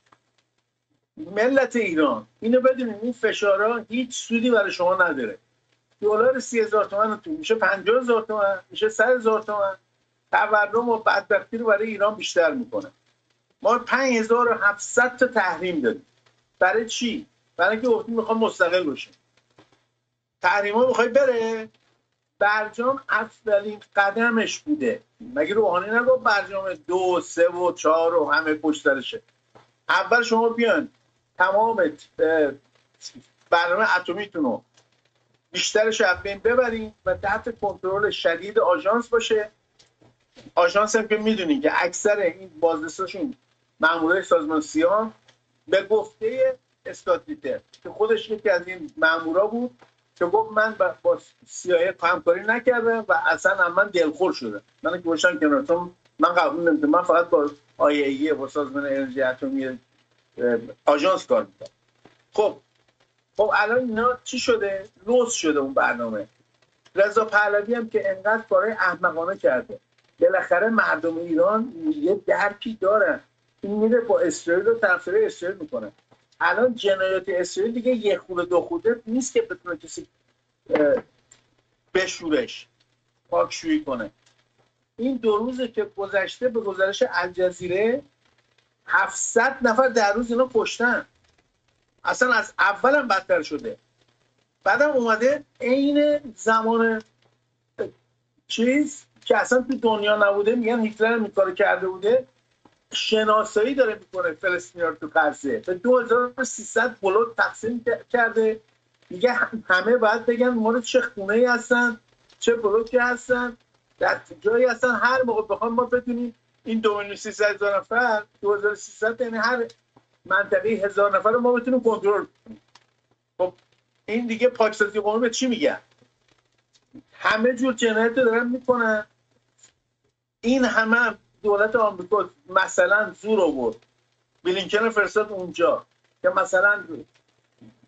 ملت ایران اینو بدونید، این فشارها هیچ سودی برای شما نداره. دلار سی هزار تومان تو میشه پنجاه هزار تومان، میشه صد هزار تومان. تورم و بدبختی رو برای ایران بیشتر میکنه. ما پنج هزار و هفتصد تا تحریم داریم. برای چی؟ برای اینکه گفتیم میخوام مستقل باشیم. تحریما میخوای بره؟ برجام اولین قدمش بوده. مگه روحانی نگفت برجام دو، سه و چهار و همه پشت سرشه؟ اول شما بیان تمام برنامه اتمیتون رو بیشترش از بین ببرین و تحت کنترل شدید آژانس باشه. آژانس هم که میدونین که اکثر این بازرساشون مامورای سازمان سیاه به گفته اسکات لیتر که خودش یکی از این مامورا بود که گفت من با سیاه همکاری نکردم و اصلا من دلخور شدم. من که باشم کنارتون، من قبول نمی‌کنم، من فقط با آی ای با سازمان انرژی اتمی آژانس کار می‌کنم. خب خب الان اینا چی شده؟ لوس شده اون برنامه. رضا پهلوی هم که انقدر کارهای احمقانه کرده، بالاخره مردم ایران یه درکی دارن، این میره با اسرائیل رو طرفداری اسرائیل میکنه. الان جنایات اسرائیل دیگه یه خوله دو خوله نیست که بتونه کسی بشورش، پاکشویی کنه. این دو روزه که گذشته به گزارش الجزیره هفتصد نفر در روز اینا کشتن. اصلا از اول هم بدتر شده. بعدم اومده عین زمان چیز که اصلا تو دنیا نبوده، میگن هیتلر هم این کارو کرده بوده، شناسایی داره میکنه فلسطینی‌ها رو تو غزه، به دو هزار و سیصد بلوک تقسیم کرده. میگه همه باید بگن مورد چه خونه‌ای هستن، چه بلوکی هستن، در جایی هستن. هر موقع بخوام ما بدونیم این دو میلیون و سیصد هزار نفر، دو هزار و سیصد یعنی هر منطقه هزار نفر رو ما بتونیم کنترل کنیم. خب این دیگه پاکسازی قومی به چی میگن؟ همه جور جنایت رو دارن میکنن. این همه دولت آمریکا مثلا زور آورد، بلینکن فرستاد اونجا که مثلا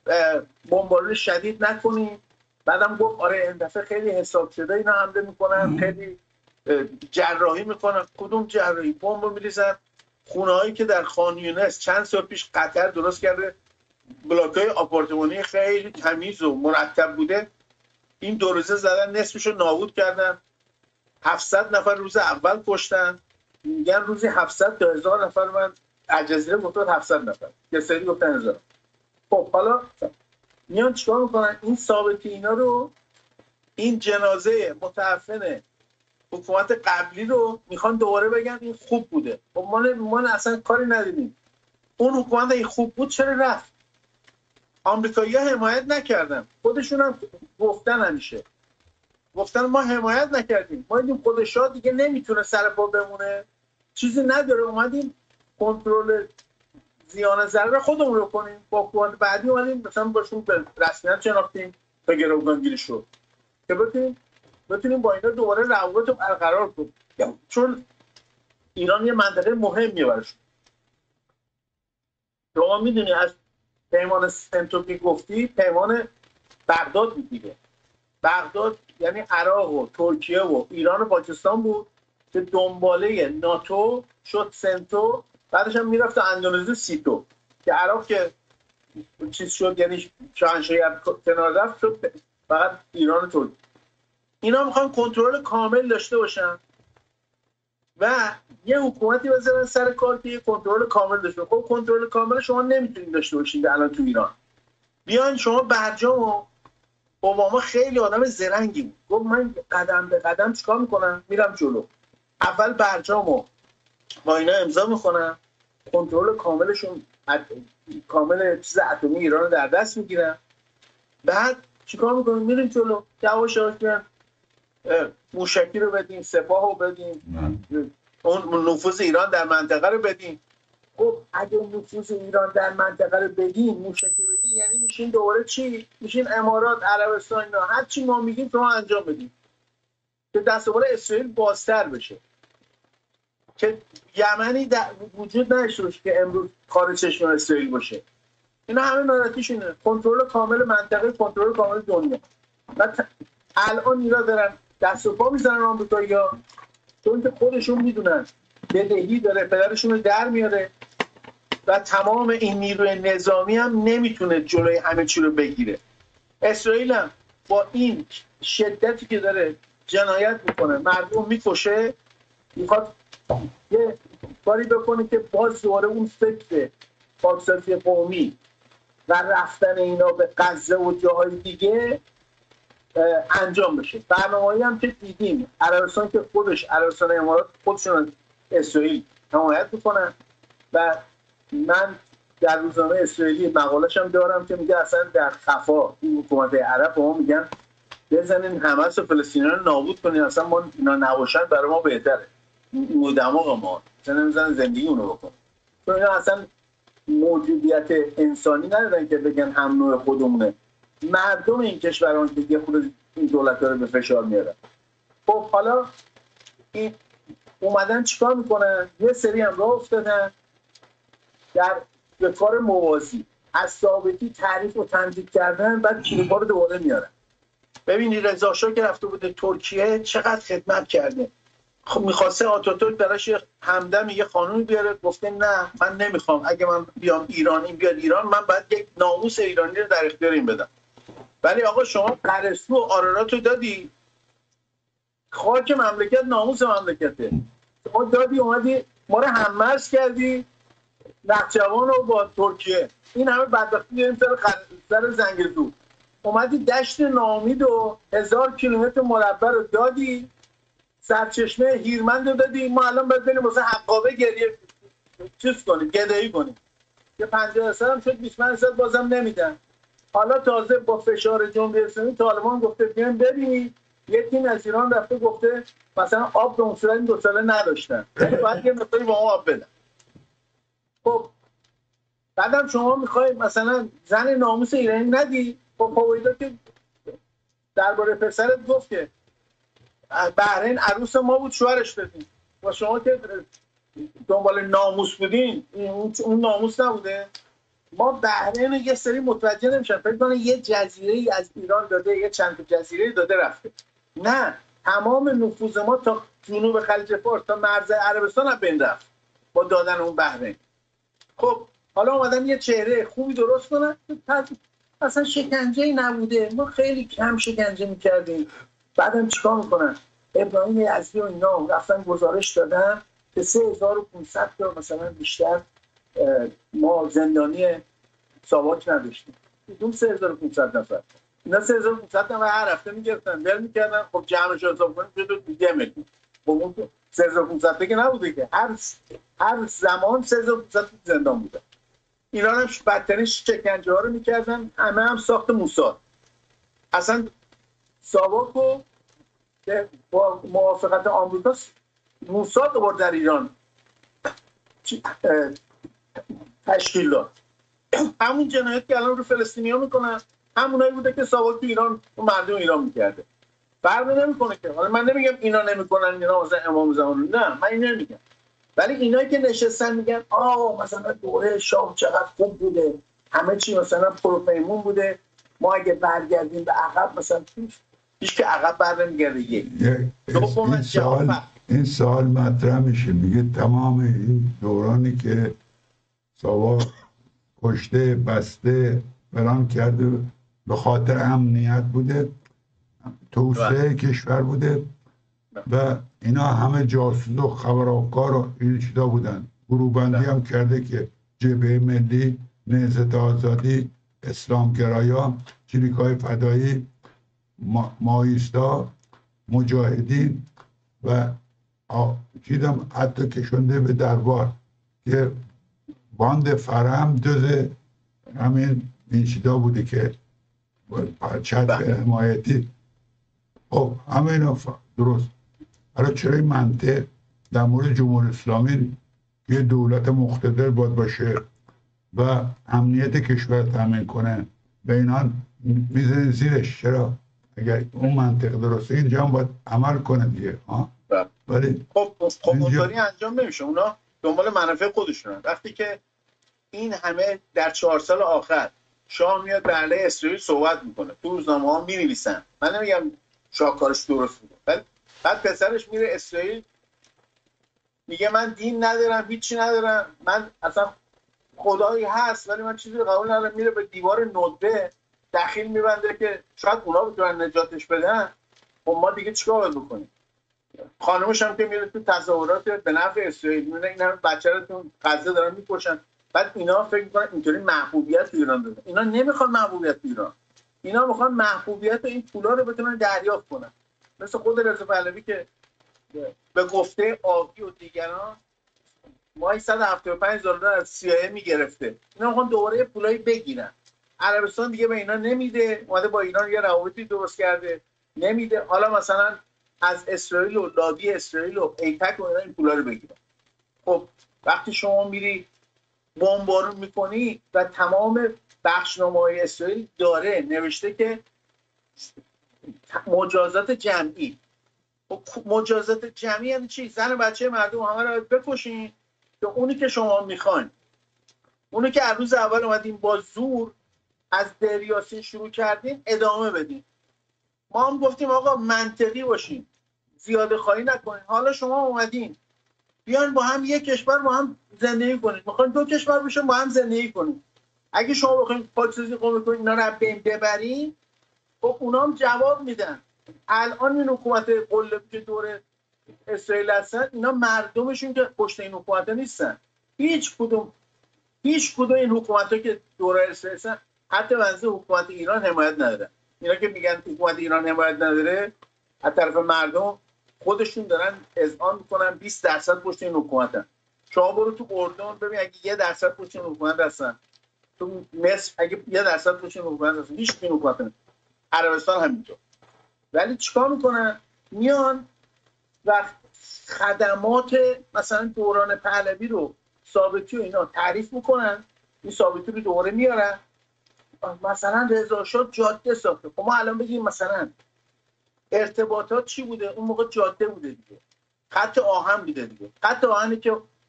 بمبارون شدید نکنیم. بعدم گفت آره این دفعه خیلی حساب شده اینا حمله میکنن، خیلی جراحی میکنن. کدوم جراحی؟ بمب میریزن. خونه هایی که در خان یونس چند سال پیش قطر درست کرده، بلاک های آپارتمانی خیلی تمیز و مرتب بوده، این دو روزه زدن نصفشو نابود کردن. هفتصد نفر روز اول کشتن، میگن روزی هفتصد تا هزار نفر. من الجزیره گفتن هفتصد نفر، یه سری گفتن هزار. خب حالا میان چیکار میکنن؟ این ثابتی اینا رو، این جنازه متعفن حکومت قبلی رو میخوان دوباره بگن این خوب بوده. خب ما ما اصلا کاری ندیدیم. اون حکومت این خوب بود چرا رفت؟ آمریکایی‌ها حمایت نکردن، خودشون هم گفتن، همیشه گفتن ما حمایت نکردیم، ما دیدیم خودشا دیگه نمیتونه سر پا بمونه، چیزی نداره، اومدیم کنترل زیان ضرر خودمون رو کنیم. با حکومت بعدی اومدیم مثلا باشون به رسمیت شناختیم تا گروگانگیری شد که بتونیم بتونیم با اینا دوباره روابط رو برقرار کنیم، چون ایران یه منطقه مهمیه براشون. شما میدونی از پیمان سنتو که گفتی، پیمان بغداد بود دیگه. بغداد یعنی عراق و ترکیه و ایران و پاکستان بود که دنباله ناتو شد سنتو، بعدش هم میرفت اندونزی سیتو که عراق که چیز شد، یعنی شاهنشاهی کنار رفت، شد فقط ایران و ترکیه. اینا میخوان کنترل کامل داشته باشن و یه حکومتی بذارن سر کار که یه کنترل کامل داشته باشه. خب کنترل کامل شما نمیتونید داشته باشید الان تو ایران. بیاین شما برجام و اوباما خیلی آدم زرنگی بود، گفت من قدم به قدم چیکار میکنم؟ میرم جلو. اول برجامو با اینا امضا میکنم، کنترل کاملشون کامل چیز اتمی ایران رو در دست میگیرن. بعد چیکار میکنیم؟ میریم جلو. یواش یواش میرن موشکی رو بدیم، سپاه رو بدیم، اون نفوذ ایران در منطقه رو بدیم. خب اگه نفوذ ایران در منطقه رو بدیم، موشکی بدیم، یعنی میشین دوباره چی؟ میشین امارات، عربستان، اینا هر چی ما میگیم شما انجام بدیم که دستور اسرائیل بازتر بشه، که یمنی وجود نداشته باشه که امروز خارج چشم اسرائیل باشه. اینا همه ناراتیشونه، کنترل کامل منطقه، کنترل کامل دنیا. و الان اینا دارن دست و پا میزنن آمریکایی‌ها، چون که خودشون میدونن بدهی داره پدرشون رو در میاره و تمام این نیروی نظامی هم نمیتونه جلوی همه چی رو بگیره. اسرائیل هم با این شدتی که داره جنایت میکنه، مردم میکشه، میخواد یه کاری بکنه که باز دوباره اون فکر پاکسازی قومی و رفتن اینا به غزه و جاهای دیگه انجام بشه. برنامه‌ای هم که دیدیم، عربستان که خودش، عربستان امارات خودشون اسرائیل حمایت میکنن و من در روزنامه اسرائیلی مقاله‌اش هم دارم که میگه اصلا در خفا این حکومت عرب با ما میگن بزنین حماس و فلسطینیان رو نابود کنین، اصلا ما اینا نباشن برای ما بهتره، این دماغ ما اصلا نمیزنن زندگی اونو بکن، چون اینا اصلا موجودیت انسانی ندارن که بگن هم نوع خودمونه. مردم این کشوران که یه خود این دولت‌ها رو به فشار میارن. خب حالا این اومدن چیکار میکنن؟ یه سری هم راه افتادن در به کار موازی، از ثابتی تعریف و تمدید کردن، بعد کلیپا رو دوباره میارن. ببینی رضا شاه که رفته بوده ترکیه چقدر خدمت کرده، خب میخواسته آتاتورک براش یه همدم یه قانون بیاره، گفته نه من نمیخوام، اگه من بیام ایران این بیاد ایران من باید یک ناموس ایرانی رو در اختیار این بدم. ولی آقا شما قرصو و آرارات رو دادی، خاک مملکت ناموس مملکته، شما دادی اومدی ما رو هممرز کردی نخجوان رو با ترکیه، این همه بدبختی داریم سر, خل... سر زنگزور، اومدی دشت نامید و هزار کیلومتر مربع رو دادی، سرچشمه هیرمند رو دادی، ما الان باید بریم واسه حقابه گریه چیز کنیم، گدایی کنیم که پنجاه درصد هم شد، بیست درصد بازم نمیدن. حالا تازه با فشار جمهوری اسلامی طالبان گفته بیاین ببینید، یه تیم از ایران رفته گفته مثلا آب به اون صورت این دو ساله نداشتن، باید یه مقداری با ما آب بدن. خب بعدم شما میخوای مثلا زن ناموس ایرانی ندی؟ خب پاویدا که درباره پسرت گفت که بحرین عروس ما بود شوهرش دادیم و شما که دنبال ناموس بودین اون ناموس نبوده؟ ما بحرین یه سری متوجه نمیشن، فکر کنن یه جزیره ای از ایران داده، یه چند تا جزیره داده رفته. نه، تمام نفوذ ما تا جنوب خلیج فارس تا مرز عربستان هم بین رفت با دادن اون بحرین. خب حالا اومدن یه چهره خوبی درست کنن، اصلا شکنجه ای نبوده، ما خیلی کم شکنجه میکردیم. بعدم چیکار میکنن؟ ابراهیم یزدی و اینا رفتن گزارش دادن که سه هزار و پانصد تا مثلا بیشتر ما زندانی ساواک نداشتیم. کدوم سه هزار و پانصد نفر؟ اینا سه هزار و پانصد نفر هر هفته میگرفتن ول میکردن. خب جمعش رو حساب کنیم شد دیگه میلیون. خب اون سه هزار و پانصد تا که نبوده که، هر هر زمان سه هزار و پانصد زندان بوده. اینا هم بدترین شکنجه ها رو میکردن، همه هم ساخت موساد. اصلا ساواکو با موافقت آمریکا موساد رو در ایران تشکیل داد. همون جنایت که الان رو فلسطینی‌ها میکنن همونایی بوده که ساواک تو ایران و مردم ایران میکرده. فرق نمیکنه که، حالا من نمیگم اینا نمیکنن اینا مثلا امام زمان، نه من این نمیگم، ولی اینایی که نشستن میگن آه مثلا دوره شاه چقدر خوب بوده، همه چی مثلا پروپیمون بوده، ما اگه برگردیم به عقب مثلا هیچ که عقب بر نمیگرده. یک این سوال این سوال مطرح میشه، میگه تمام این دورانی که ساواک کشته بسته فلان کرده به خاطر امنیت بوده، توسعه کشور بوده و اینا همه جاسوس و خبرافکار و این چیزا بودن. گروه‌بندی هم کرده که جبهه ملی، نهضت آزادی، اسلام گرایا، چریک‌های فدایی، مایستا، مجاهدین و چیزم حتی کشونده به دربار که باند فرهم جز همین این چیزا بوده که چتر حمایتی. خب همه اینا درست. حالا چرا این منطق در مورد جمهوری اسلامی که دولت مقتدر باید باشه و امنیت کشور تامین کنه به اینا میزنه زیرش؟ چرا؟ اگر اون منطق درسته اینجا هم باید عمل کنه دیگه. ها ولی خب خب اونطوری انجام نمیشه. اونا دنبال منافع خودشونن. وقتی که این همه در چهار سال آخر شاه میاد در علیه اسرائیل صحبت میکنه، تو روزنامه ها مینویسن، من نمیگم شاه کارش درست میکنه، ولی بعد پسرش میره اسرائیل میگه من دین ندارم، هیچی ندارم، من اصلا خدایی هست ولی من چیزی قبول ندارم، میره به دیوار ندبه دخیل میبنده که شاید اونا بتونن نجاتش بدن. خب ما دیگه چیکار باید بکنیم؟ خانمش هم که میره تو تظاهرات به نفع اسرائیل میونه این همه بچه رو تو غزه دارن میکشن، بعد اینا فکر میکنن اینطوری محبوبیت ایران داره. اینا نمیخوان محبوبیت ایران، اینا میخوان محبوبیت این پولا رو بتونن دریافت کنن. مثل خود رضا پهلوی که به گفته آقی و دیگران ماهی صد و هفتاد و پنج هزار دلار از سی آی ای میگرفته، اینا میخوان دوباره پولایی بگیرن. عربستان دیگه به اینا نمیده، اومده با ایران یه روابطی درست کرده نمیده، حالا مثلا از اسرائیل و لابی اسرائیل و ایپک و اینا این پولا رو بگیرن. خب وقتی شما میری بمبارون میکنی و تمام بخشنامه‌های اسرائیل داره نوشته که مجازات جمعی، مجازات جمعی یعنی چی؟ زن و بچه مردم همه رو بکشین که اونی که شما میخواین، اونی که از روز اول اومدین با زور از دریاسین شروع کردین ادامه بدین. ما هم گفتیم آقا منطقی باشین، زیاده خواهی نکنین. حالا شما اومدین بیان با هم یک کشور با هم زندگی کنید، میخواین دو کشور بشن با هم زندگی کنید. اگه شما بخواید پاکسازی قومی کنید اینا رو بین ببرین، خب اونا هم جواب میدن. الان این حکومت قلب که دور اسرائیل هستن، اینا مردمشون که پشت این حکومت نیستن. هیچ کدوم هیچ کدوم این حکومت‌ها که دور اسرائیل هستن حتی منظور حکومت ایران حمایت ندارن. اینا که میگن حکومت ایران حمایت نداره، از طرف مردم خودشون دارن اذعان میکنن بیست درصد پشت این حکومتن. شما برو تو اردن ببین اگه یه درصد پشت این حکومت هستن، تو مصر اگه یه درصد پشت این حکومت هستن، هیچ این حکومت نه. عربستان همینطور. ولی چیکار میکنن؟ میان و خدمات مثلا دوران پهلوی رو ثابتی و اینا تعریف میکنن، این ثابتی رو دوباره میارن. مثلا رضا شاه جاده ساخته. خب ما الان بگیم مثلا ارتباطات چی بوده؟ اون موقع جاده بوده دیگه، خط آهن بوده دیگه. خط آهنی که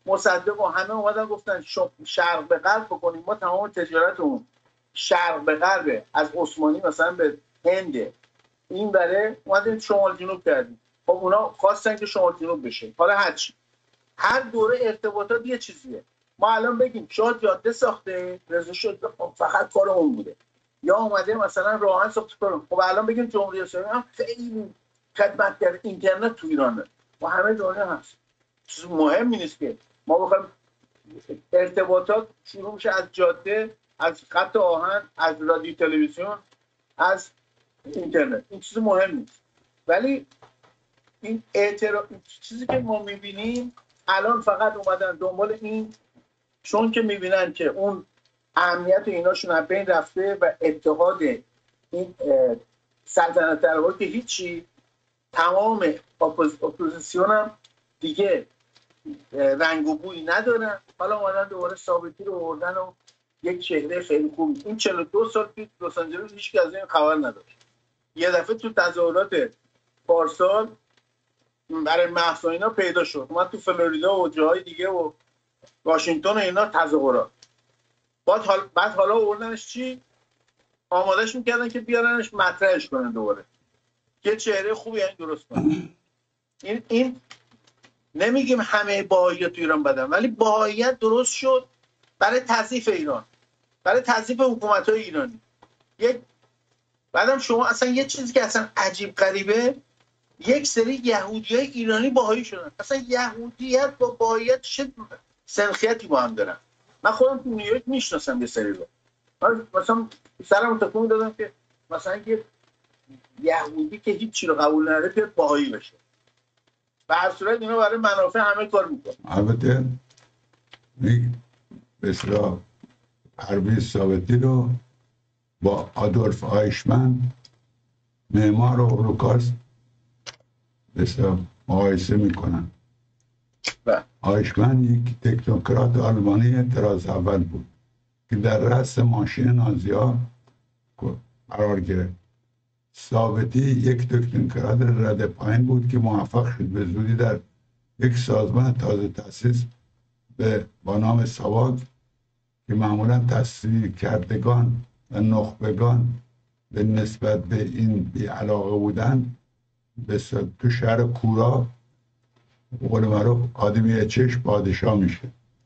مصدق و همه اومدن گفتن شرق به غرب بکنیم، ما تمام تجارتمون شرق به غرب، از عثمانی مثلا به هند، این بره اومدیم شمال جنوب کردیم. خب اونا خواستن که شمال جنوب بشه. حالا هرچی، هر دوره ارتباطات یه چیزیه. ما الان بگیم شاه جاده ساخته، رضا شاه فقط کار اون بوده، یا اومده مثلا راهن ساخته کار. خب الان بگیم جمهوری اسلامی هم خیلی خدمت کرد، اینترنت تو ایرانه و همه دنیا هست. چیز مهمی نیست که ما بخوایم ارتباطات شروع میشه از جاده، از خط آهن، از رادیو تلویزیون، از اینترنت. این چیز مهم نیست. ولی این اعتراف چیزی که ما میبینیم الان فقط اومدن دنبال این، چون که میبینن که اون اهمیت ایناشون از بین رفته و اتحاد این سلطنت طلبها که هیچی، تمام اپوز... اپوزیسیون هم دیگه رنگ و بویی ندارن. حالا اومدن دوباره ثابتی رو آوردن و یک چهره خیلی خوبی. این چهل و دو سال پیش لس آنجلس هیچ کی از این خبر نداشت. یه دفعه تو تظاهرات پارسال برای مهسا اینا پیدا شد، اومد تو فلوریدا و جاهای دیگه و واشنگتن و اینا تظاهرات. بعد حال بعد حالا آوردنش چی؟ آمادهش میکردن که بیارنش مطرحش کنن دوباره. یه چهره خوبی این درست کنن. این این نمیگیم همه بهائی‌ها تو ایران بدن، ولی بهائیت درست شد برای تضعیف ایران، برای تضعیف حکومت‌های ایرانی. یک بعدم شما اصلا یه چیزی که اصلا عجیب غریبه، یک سری یهودیای ایرانی بهایی شدن. اصلا یهودیت با بهاییت چه سنخیتی با هم دارن؟ من خودم تو نیویورک میشناسم یه سری رو. مثلا سرم تکون دادم که مثلا یه یهودی که هیچ چی رو قبول نداره بیاد بهایی بشه. به هر صورت اینا برای منافع همه کار میکنن. البته به اصطلاح پرویز ثابتی رو با آدولف آیشمن معمار هولوکاست به اصطلاح مقایسه میکنن. آیشمن یک تکنوکرات آلمانی طراز اول بود که در رأس ماشین نازی‌ها قرار گرفت. ثابتی یک تکنوکرات رده پایین بود که موفق شد به زودی در یک سازمان تازه تأسیس به با نام ساواک که معمولا تحصیل کردگان و نخبگان به نسبت به این بی‌علاقه بودن به تو شهر کورا قول معروف آدمی چشم پادشاه میشه.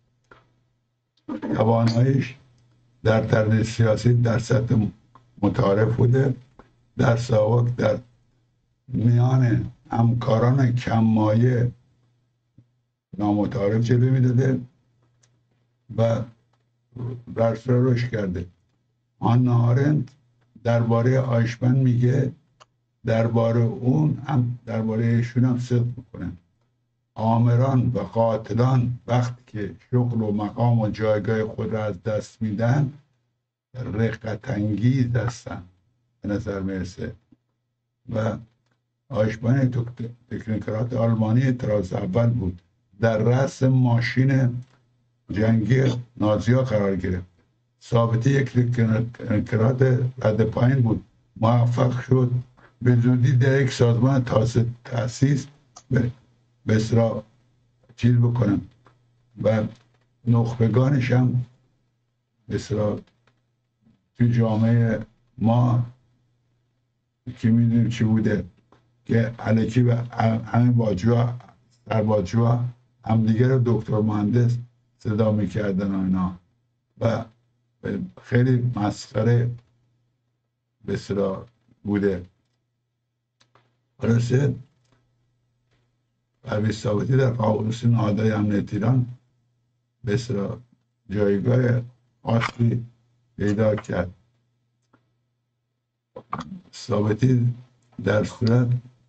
تواناییش در طرح سیاسی در سطح متعارف بوده. در ساواک در میان همکاران کم مایه نامتعارف جلوه میداده و برسره روش کرده. آنا آرنت درباره آیشمن میگه درباره اون هم درباره ایشون هم صدق میکنه. آمران و قاتلان وقتی که شغل و مقام و جایگاه خود را از دست میدن رقت انگیز هستن به نظر میرسه. و آیشمن تکنوکرات آلمانی طراز اول بود، در رأس ماشین جنگی نازی‌ها قرار گرفت. ثابتی یک تکنوکرات رد پایین بود، موفق شد به زودی در یک سازمان تازه تأسیس به بسرا چیز بکنم و نخبگانش هم بسرا توی جامعه ما که میدونیم چی بوده که الکی و همین باجوها در باجوها هم دیگه رو دکتر مهندس صدا میکردن و اینا و خیلی مسخره بسرا بوده. خلاصه پرویز ثابتی در قاموس نهادهای امنیت ایران بسیار جایگاه خاصی پیدا کرد. ثابتی در صورت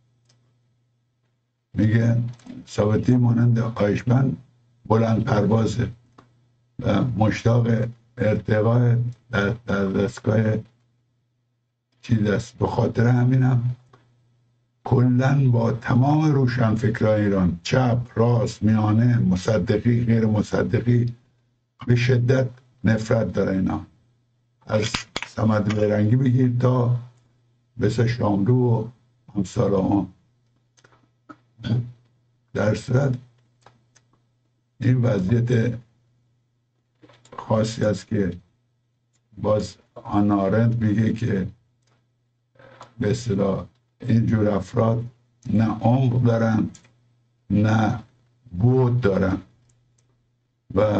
میگه ثابتی مانند آیشمن بلند پروازه و مشتاق ارتقاء در, در دستگاه چیز است. به خاطر همینم کلن با تمام روشنفکران ایران، چپ، راست، میانه، مصدقی، غیر مصدقی، به شدت نفرت داره. اینا از صمد بیرنگی بگیر تا بسه شاملو و همساله ها. در صورت این وضعیت خاصی است که باز هانا آرنت میگه که به اصطلاح اینجور افراد نه عمق دارن نه بود دارن و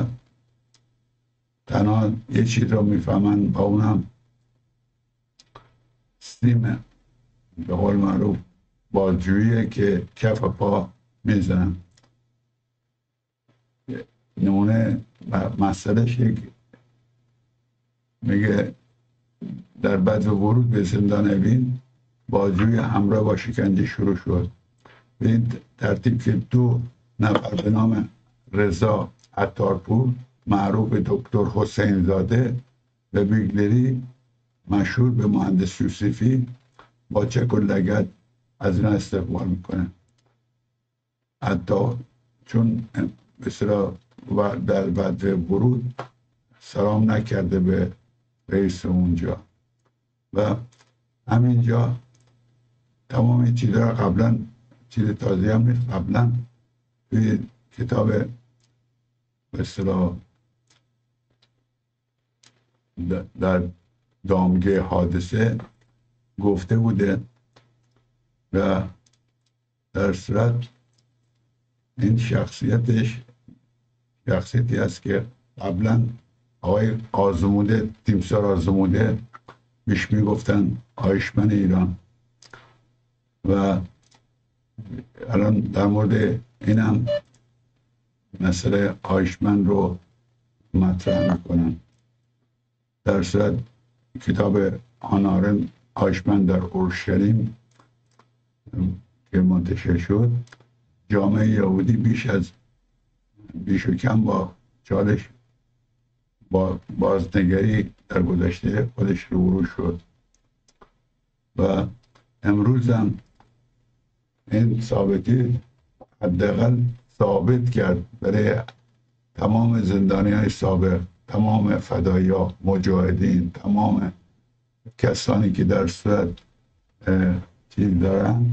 تنها یه چیز رو میفهمن با اونم سیم به قول معروف بازجوییه که کف پا میزنن. نمونه مسئلهش یک میگه در بعد ورود به زندان اوین بازجویی همراه با شکنجه شروع شد. به این ترتیب که دو نفر به نام رضا عطارپور معروف به دکتر حسین زاده و بیگلری مشهور به مهندس یوسفی با چک و لگد از این استقبال میکنه. حتی چون بسیار در بعد ورود سلام نکرده به رئیس اونجا و همینجا تمام این چیز را قبلا چیز تازه هم نیست، قبلا توی کتاب به اصطلاح در دامگه حادثه گفته بوده و در صورت این شخصیتش شخصیتی است که قبلا آقای آزموده تیمسار آزموده بیش میگفتن آیشمن ایران و الان در مورد اینم مسئله آیشمن رو مطرح میکنن. در صورت کتاب هانا آرنت آیشمن در اورشلیم که منتشر شد جامعه یهودی بیش از بیش و کم با چالش با بازنگری در گذشته خودش رو شد و امروز هم این ثابتی حداقل ثابت کرد برای تمام زندانی های سابق، تمام فدایا، مجاهدین، تمام کسانی که در صورت چیز دارن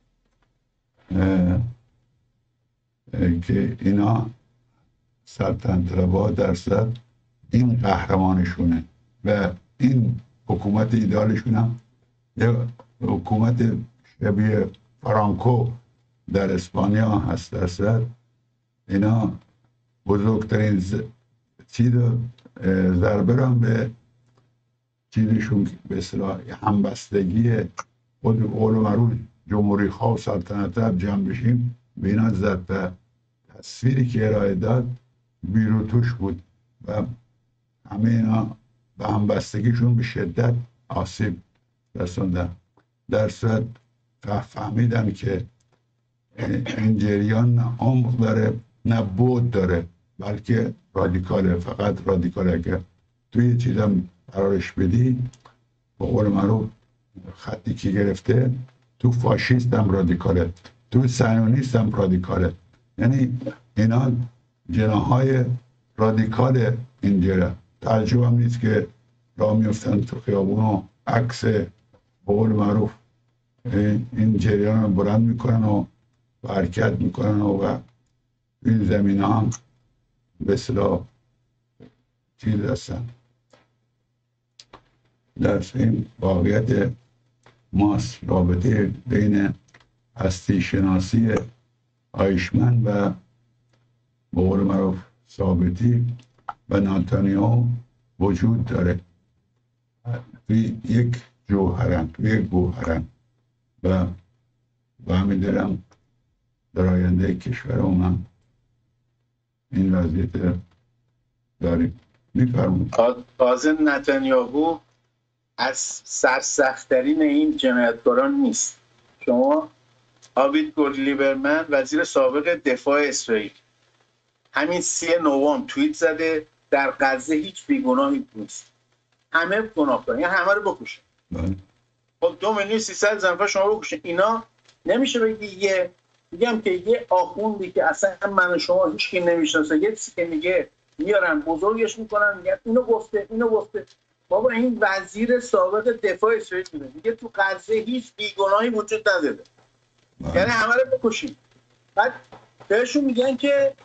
که اینا سلطنت طلبها در صورت این قهرمانشونه و این حکومت ایدالشون هم یه حکومت شبیه فرانکو در اسپانیا هست. در صورت اینا بزرگترین ز... چیز ضربه را به چیزشون به اصطلاح همبستگی خود قول معروف جمهوری خواه و سلطنت طلب جمع بشیم به اینا زد و تصویری که ارائه داد بیروتوش بود و همه اینا به همبستگیشون به شدت آسیب رسوندن. در صورت فهمیدن که این جریان نه عمق داره نه بود داره بلکه رادیکاله، فقط رادیکاله که توی چیزم قرارش بدی به قول معروف خطی که گرفته تو فاشیست هم رادیکاله، تو صهیونیست هم رادیکاله. یعنی اینا جناهای رادیکال اینجا تعجب هم نیست که راه میفتن تو خیابون و عکس به قول معروف این جریان رو بلند میکنن و حرکت میکنن و این زمین هم به اصطلاح چیز هستن. در این واقعیت ماست رابطه بین هستی شناسی آیشمن و به قول معروف ثابتی و ناتانیاهو وجود داره. توی یک جوهرن توی یک گوهرن و و همین دارم در آینده کشورمون هم این وضعیت داریم. میفرمون تازه نتانیاهو از سرسخت‌ترین این جنایتکاران نیست. شما آویگدور لیبرمن وزیر سابق دفاع اسرائیل همین سی نوامبر توییت زده در غزه هیچ بیگناهی نیست، همه گناه دارن، یعنی همه رو بکشن. خب دو میلیون سیصد هزار نفر شما بکشن. اینا نمیشه بگی یه میگم که یه آخوندی که اصلا من و شما هیچ کی نمیشناسه یه چیزی که میگه میارن بزرگش میکنن میگن اینو گفته اینو گفته. بابا این وزیر سابق دفاع اسرائیل میگه میگه تو غزه هیچ بیگناهی وجود نداره، یعنی همه رو بکشید. بعد بهشون میگن که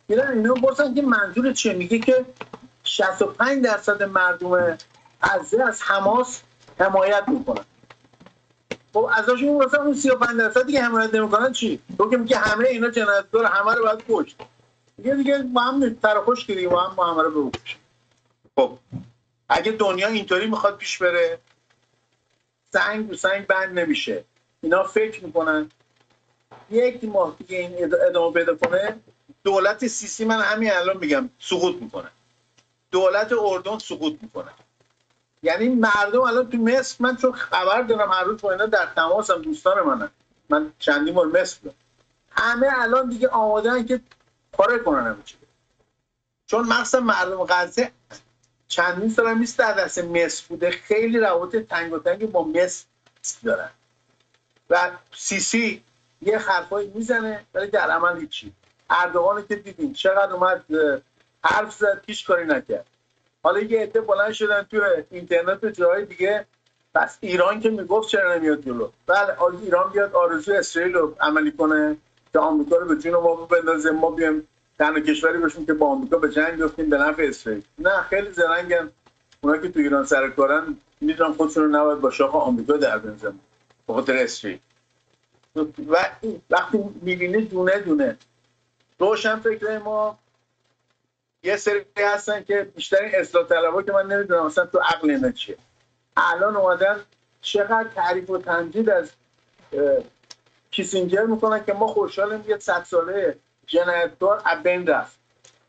میرن اینو بپرسن که منظور چیه، میگه که شصت و پنج درصد مردم غزه از حماس حمایت میکنن. خب ازشون میپرسن اون سی و پنج درصدی که حمایت نمیکنن چی؟ تو که میگه همه اینا جنایتکار، همه رو باید کشت. دیگه دیگه ما هم تراخوش گیریم، ما هم ما همه رو بکشیم. خب اگه دنیا اینطوری میخواد پیش بره، سنگ رو سنگ بند نمیشه. اینا فکر میکنن یک ماه دیگه این ادامه پیدا کنه، دولت سیسی، من همین الان میگم، سقوط میکنه. دولت اردن سقوط میکنه. یعنی مردم الان تو مصر، من چون خبر دارم هر روز با اینا در تماسم، دوستان منن، من چندین بار مصر بودم، همه الان دیگه آماده‌ان که پاره کنن همه چی. چون مثلا مردم غزه چندین سال هم نیست در دست مصر بوده، خیلی روابط تنگ و تنگی با مصر دارن و سیسی یه حرفایی میزنه ولی در عمل هیچی. اردوغان که دیدین چقدر اومد حرف زد، هیچ کاری نکرد. حالا یه عده بلند شدن تو اینترنت و جاهای دیگه، پس ایران که میگفت چرا نمیاد جلو؟ بله ایران بیاد آرزو اسرائیل رو عملی کنه که آمریکا رو به جون ما بندازه، ما بیایم تنها کشوری باشیم که با آمریکا به جنگ بیفتیم به نفع اسرائیل. نه، خیلی زرنگن اونا که تو ایران سر کارن، میدونن خودشون رو نباید با شاخ آمریکا در بنزن به خاطر اسرائیل. و وقتی میبینی دونه دونه روشن فکر ما یه سری هستن که بیشترین اصلاح طلبا که من نمیدونم مثلا تو عقل اینا چیه، الان اومدن چقدر تعریف و تمجید از کیسینجر میکنن که ما خوشحالیم یه صد ساله جنایتکار از بین رفت.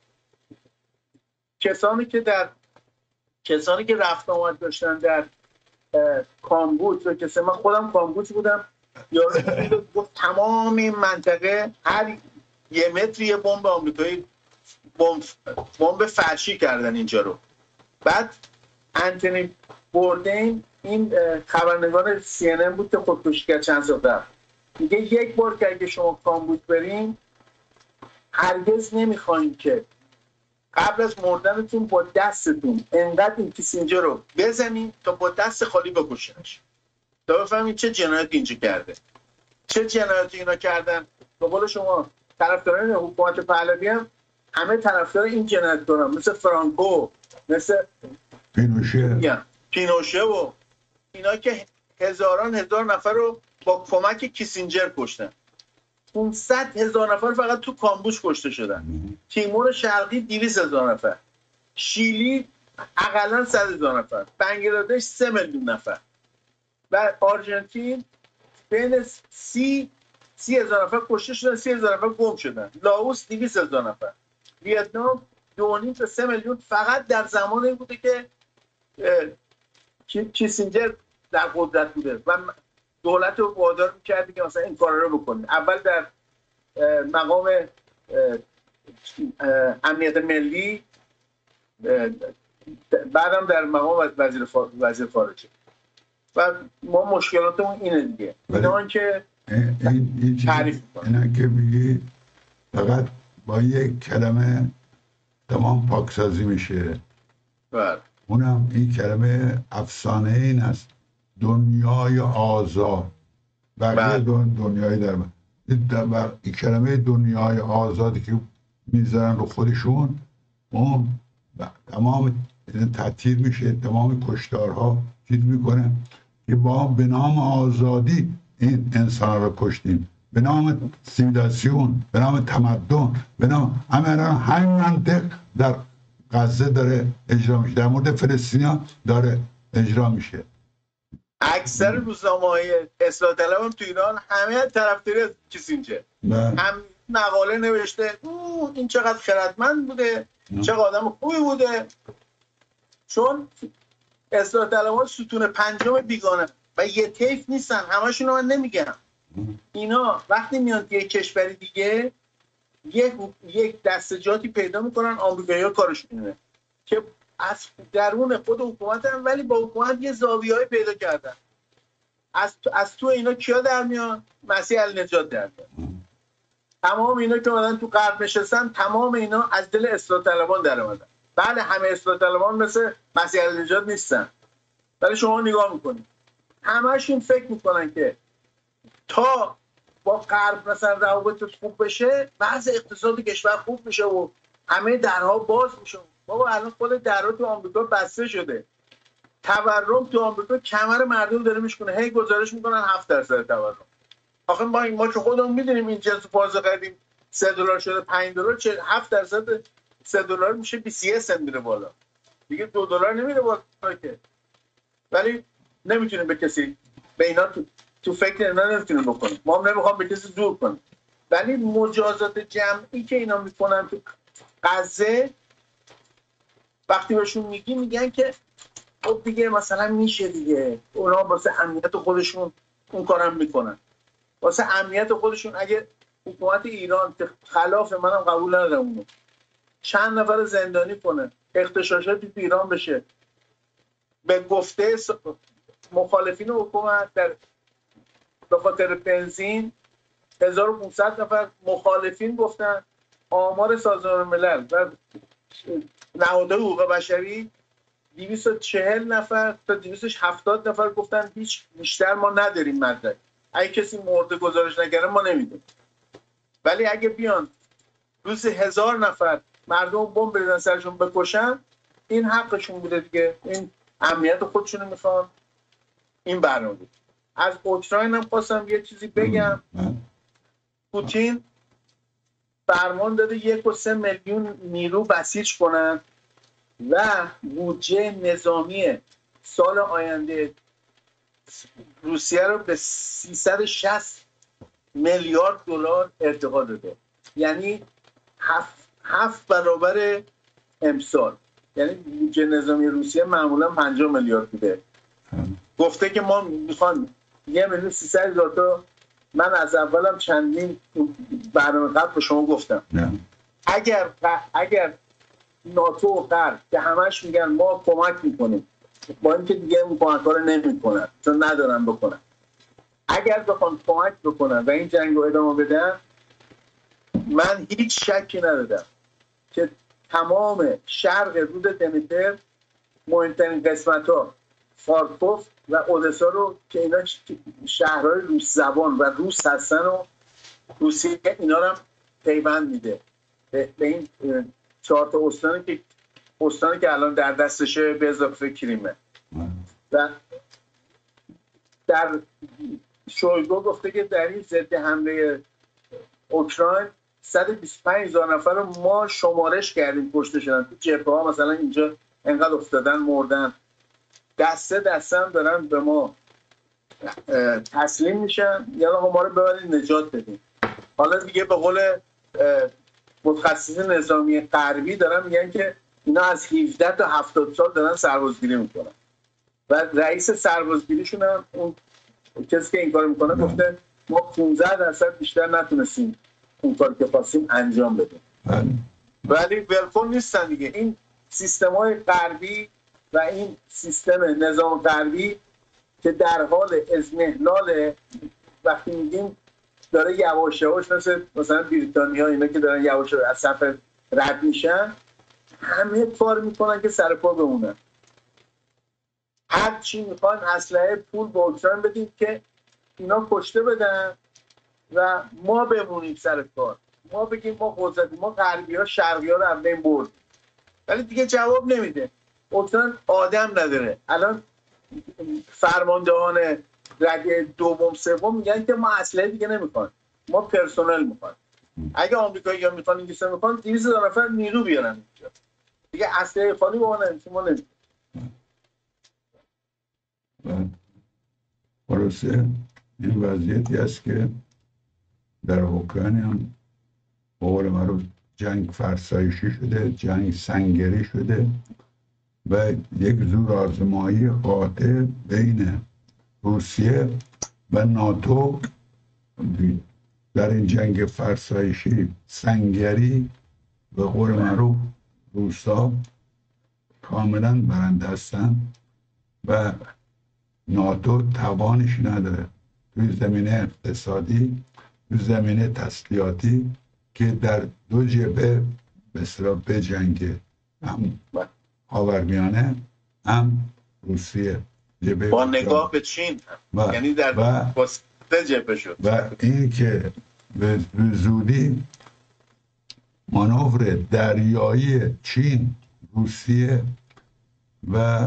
کسانی که در کسانی که رفت آمد داشتن در کامبوج و کسی، من خودم کامبوج بودم، یارو گفت تمام این منطقه هر یه متر یه بمب آمریکایی بمب بمب فرشی کردن اینجا رو. بعد انتونی بوردین، این خبرنگار سی ان ان بود که خودکشی کرد چند سال قبل، میگه یک بار که اگه شما کامبوج برین هرگز نمیخواین که قبل از مردنتون با دستتون انقدر این کیسینجر رو بزنین تا با دست خالی بکشنش تا بفهمین چه جنایتی اینجا کرده، چه جنایتی اینا کردن. به قول شما طرفداران حکومت پهلوی هم همه طرفدار این جنایتکاران، مثل فرانکو، مثل پینوشه پینوشه و اینا که هزاران هزار نفر رو با کمک کیسینجر کشتن. پانصد هزار نفر فقط تو کامبوج کشته شدن. تیمور شرقی دویست هزار نفر، شیلی حداقل صد هزار نفر، بنگلادش سه میلیون نفر و آرژانتین بین سی سی هزار نفر کشته شدن، سی هزار نفر گم شدن. لاوس دویست هزار نفر، ویتنام دو و نیم تا سه میلیون فقط در زمانی بوده که کیسینجر در قدرت بوده و دولت رو وادار می‌کرد که مثلا این کارا رو بکنه. اول در مقام امنیت ملی، بعدم در مقام وزیر وزیر خارجه و ما مشکلاتمون اینه دیگه. اینا که این تعریف اینا که میگی فقط با یک کلمه تمام پاکسازی میشه. بله. اونم این کلمه افسانه این است، دنیای آزاد. بقیه دن دنیای در من در این کلمه دنیای آزادی که میذارن رو خودشون، اون تمام تعطیل میشه، تمام کشتارها چیز میکنه که با به نام آزادی این انسان رو کشتیم، به نام سیویلاسیون، به نام تمدن، به نام همه همین منطق در غزه داره اجرا میشه، در مورد فلسطینیا داره اجرا میشه. اکثر روزنامه‌های اصلاح طلب هم تو ایران همه طرفداری از کیسینجر، هم مقاله نوشته این چقدر خردمند بوده، چقدر آدم خوبی بوده. چون اصلاح طلب‌ها ستون پنجم بیگانه و یه طیف نیستن، همشون رو من نمیگم. اینا وقتی میان یه کشوری دیگه یک یک دستجاتی پیدا میکنن، آمریکایی‌ها کارشون اینه که از درون خود حکومت هم ولی با حکومت یه زاویه‌ای پیدا کردن. از از تو اینا کیا در میان؟ مسیح النجات در میان. تمام اینا که اومدن تو غرب نشستن، تمام اینا از دل اصلاح طلبان در اومدن. بله همه اصلاح طلبان مثل مسیح النجات نیستن، ولی شما نگاه میکنید همه‌شون فکر میکنن که تا با غرب مثلا روابطت خوب بشه، وضع اقتصاد کشور خوب میشه و همه درها باز میشه. بابا الان خود درها تو آمریکا بسته شده، تورم تو آمریکا کمر مردم داره میشکنه، هی گزارش میکنن هفت درصد تورم. آخه ما ما که خودمون میدونیم این جنس پارچه خریدیم سه دلار شده پنج دلار، چه هفت درصد سه دلار میشه بیست و یک سنت میره بالا، دیگه دو دلار نمیره بالا که. ولی نمیتونیم به کسی به اینا تو, تو فکر اینا نمیتونیم بکنیم، ما هم نمیخوام به کسی زور کنیم. ولی مجازات جمعی که اینا میکنن تو غزه، وقتی بهشون میگی میگن که خب دیگه مثلا میشه دیگه، اونا واسه امنیت خودشون اون کارم میکنن، واسه امنیت خودشون. اگه حکومت ایران خلاف منم قبول ندارم اونو چند نفر زندانی کنه، اغتشاشاتی تو ایران بشه، به گفته مخالفین حکومت در به خاطر بنزین هزار و پانصد نفر مخالفین گفتن، آمار سازمان ملل و نهادهای حقوق بشری دویست و چهل نفر تا دویست و هفتاد نفر گفتن هیچ بیشتر ما نداریم مدرک، اگه کسی مرده گزارش نکرده ما نمیدونیم. ولی اگه بیان روز هزار نفر مردم بمب بریزن سرشون بکشن، این حقشون بوده دیگه، این امنیت خودشونو میخوان. این برنامه بود. از اوکراین هم خواستم یه چیزی بگم. پوتین فرمان داده یک و سه میلیون نیرو بسیج کنن و بودجه نظامی سال آینده روسیه رو به سیصد و شصت میلیارد دلار ارتقا داده، یعنی هفت, هفت برابر امسال. یعنی بودجه نظامی روسیه معمولا پنجاه میلیارد بوده، گفته که ما میخوان یه میلیون سیصد هزار تا. من از اولم چندین برنامه قبل به شما گفتم نه. اگر اگر ناتو و غرب که همش میگن ما کمک میکنیم، با اینکه دیگه اون کمک‌ها رو نمیکنن چون ندارن بکنن، اگر بخوان کمک بکنن و این جنگ رو ادامه بدن، من هیچ شکی ندارم که تمام شرق رود دمیتر، مهمترین قسمت‌ها خارکوف و اودسا رو که اینا شهرهای روس زبان و روس هستن و روسیه اینا رو هم پیوند میده به این چهار تا استانی که استانی که الان در دستشه به اضافه کریمه. و در شویگو گفته که در این ضد حمله اوکراین صد و بیست و پنج هزار نفر رو ما شمارش کردیم کشته شدن تو جبهه ها، مثلا اینجا انقدر افتادن مردن، دسته دسته هم دارن به ما تسلیم میشن، یالا ما رو ببرید نجات بدیم. حالا دیگه به قول متخصصین نظامی غربی دارن میگن که اینا از هفده تا هفتاد سال دارن سربازگیری میکنن و رئیس سربازگیریشون هم اون کسی که این کار میکنه گفته ما پانزده درصد بیشتر نتونستیم اون کار که خواستیم انجام بدیم. ولی ولکن نیستن دیگه این سیستم‌های غربی و این سیستم نظام غربی که در حال اضمحلال. وقتی میگیم داره یواش یواش مثل مثلا بریتانیا اینا که دارن یواش از صف رد میشن، همه کار میکنن که سر پا بمونن. هر چی میخوان اسلحه پول به اوکراین بدیم که اینا کشته بدن و ما بمونیم سر کار، ما بگیم ما قدرتی، ما غربی ها شرقی ها رو هم بین برد. ولی دیگه جواب نمیده. اوکراین آدم نداره. الان فرماندهان رگ دوم سوم میگن که ما اسلحه دیگه نمیخوایم، ما پرسنل میخوایم. اگه آمریکایی‌ها میخوان انگلیس‌ها میخوان دویست هزار نفر نیرو بیارن اینجا، دیگه اسلحه خالی با ما نمیشه. ما نمیشه. خلاصه این وضعیتی است که در اوکراین هم قول معروف جنگ فرسایشی شده، جنگ سنگری شده و یک زور آزمایی قاطع بین روسیه و ناتو در این جنگ فرسایشی سنگری به قول معروف روسا کاملا برنده هستند و ناتو توانش نداره توی زمینه اقتصادی، توی زمینه تسلیحاتی که در دو جبهه به اصطلاح بجنگه، هم خاورمیانه هم روسیه. با نگاه به چین، یعنی در و سه جبهه شد و این که به زودی مانور دریایی چین، روسیه و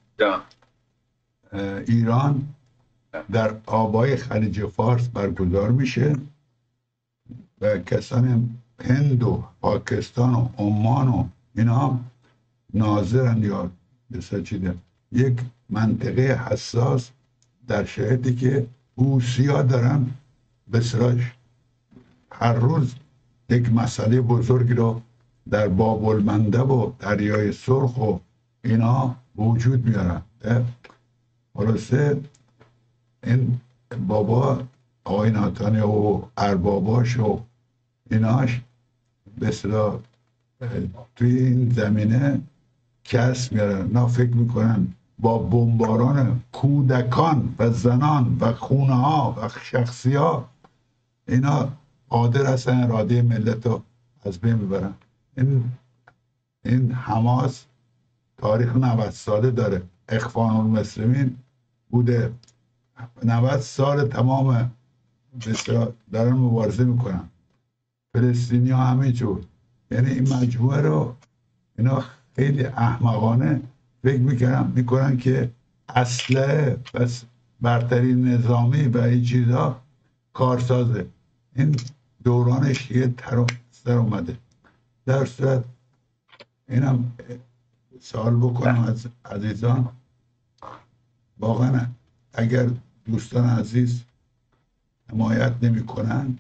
ایران در آبای خلیج فارس برگزار میشه و کسان هند و پاکستان و عمان و اینا ناظرن یا بساچیده یک منطقه حساس در شرایطی که حوثی‌ها دارن بسراش هر روز یک مسئله بزرگی رو در باب المندب و دریای سرخ و اینا وجود میارن. خلاصه این بابا آقای ناتانیاهو و ارباباش و ایناش به اصطلاح توی این زمینه کس میارن. اینا فکر میکنن با بمباران کودکان و زنان و خونه ها و شخصی ها اینا قادر هستن اراده ملت رو از بین ببرن. این این حماس تاریخ نود ساله داره. اخوان المسلمین بوده نود سال تمام دارن مبارزه میکنن. فلسطینی ها همینجور. یعنی این مجموعه رو اینا خیلی احمقانه فکر میکنن میکنن که اسلحه بس برتری نظامی و این چیزها کارسازه. این دورانش یه تر اومده. در صورت اینم سوال بکنم از عزیزان، واقعا اگر دوستان عزیز حمایت نمی کنن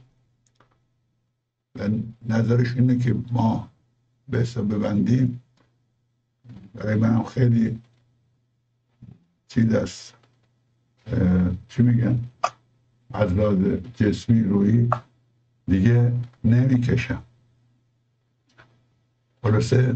و نظرش اینه که ما به حساب ببندیم، برای منم خیلی چیز است، چی میگن، از لحاظ جسمی روی دیگه نمیکشم. خلاصه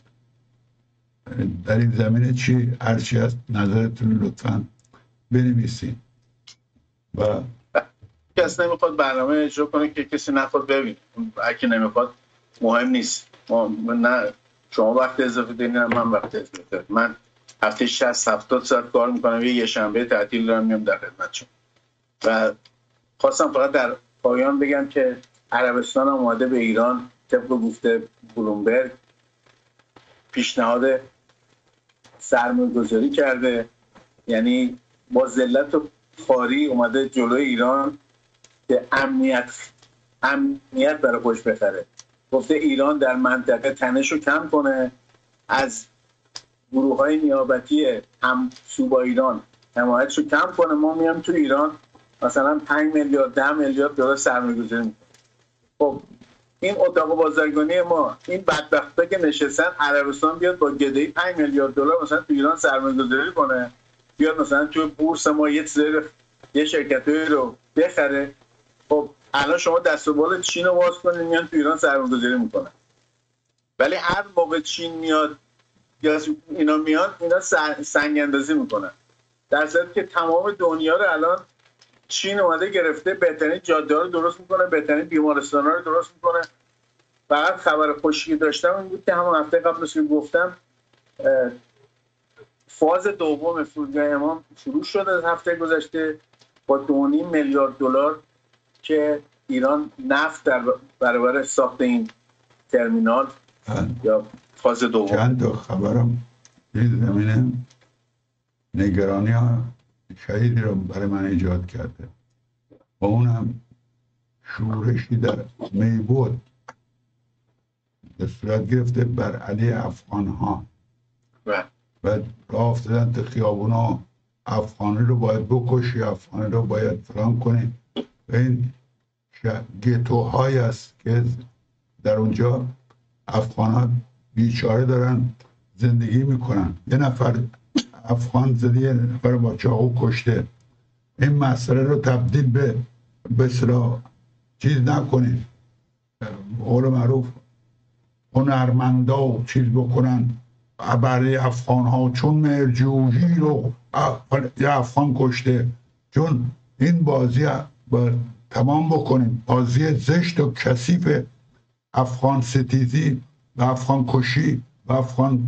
در این زمینه چی هرچی هست نظرتون لطفاً بنویسین. و کسی نمیخواد برنامه اجرا کنه که کسی نخواد ببینه. اگه نمیخواد مهم نیست. ما نه شما وقت اضافه دارین من وقت اضافه دارم. من هفته شصت هفتاد ساعت کار میکنم، یه شنبه تعطیل دارم میام در خدمتشون. و خواستم فقط در پایان بگم که عربستان اومده به ایران طبق گفته بلومبرگ پیشنهاد سرمایه‌گذاری کرده، یعنی با ذلت و خواری اومده جلوی ایران که امنیت امنیت برای خوش بخره. گفته ایران در منطقه تنش رو کم کنه، از گروه های نیابتی هم سو با ایران حمایتش رو کم کنه. ما میام تو ایران مثلا پنج میلیارد ده میلیارد دلار سرمایه‌گذاری میکنیم. خب این اتاق بازرگانی ما، این بدبختا که نشستن، عربستان بیاد با گدایی پنج میلیارد دلار مثلا تو ایران سرمایه‌گذاری کنه، بیاد مثلا تو بورس ما یه سری یه شرکتایی رو بخره. خب الان شما دست و بال چین رو باز کنین میان تو ایران سرمایه‌گذاری میکنن، ولی هر موقع چین میاد یا اینا میان اینا سنگ اندازی میکنن، در صورتی که تمام دنیا رو الان چین اومده گرفته، بهترین جاده ها رو درست میکنه، بهترین بیمارستان ها رو درست میکنه. فقط خبر خوشی داشتم این بود که همون هفته قبلش که گفتم فاز دوم فرودگاه امام شروع شد از هفته گذشته با دو نیم میلیارد دلار که ایران نفت در برابر ساخت این ترمینال یا فاز دوم. چند تا خبرم این زمینه نگرانی ها شهیدی رو برای من ایجاد کرده و اونم شورشی در میبود به صورت گرفته بر علیه افغان ها و راه افتادن تو خیابون ها افغانی رو باید بکشی، افغانی رو باید فلان کنی. و این گتوهایی است که در اونجا افغان ها بیچاره دارن زندگی میکنن. یه نفر افغان زده یه نفر با چاقو کشته. این مسئله رو تبدیل به بسرا چیز نکنین، قول معروف هنرمندا و چیز بکنن برای افغان ها، چون مرجوهی رو یه افغان کشته. چون این بازی با تمام بکنیم، بازی زشت و کثیف افغان ستیزی و افغان کشی و افغان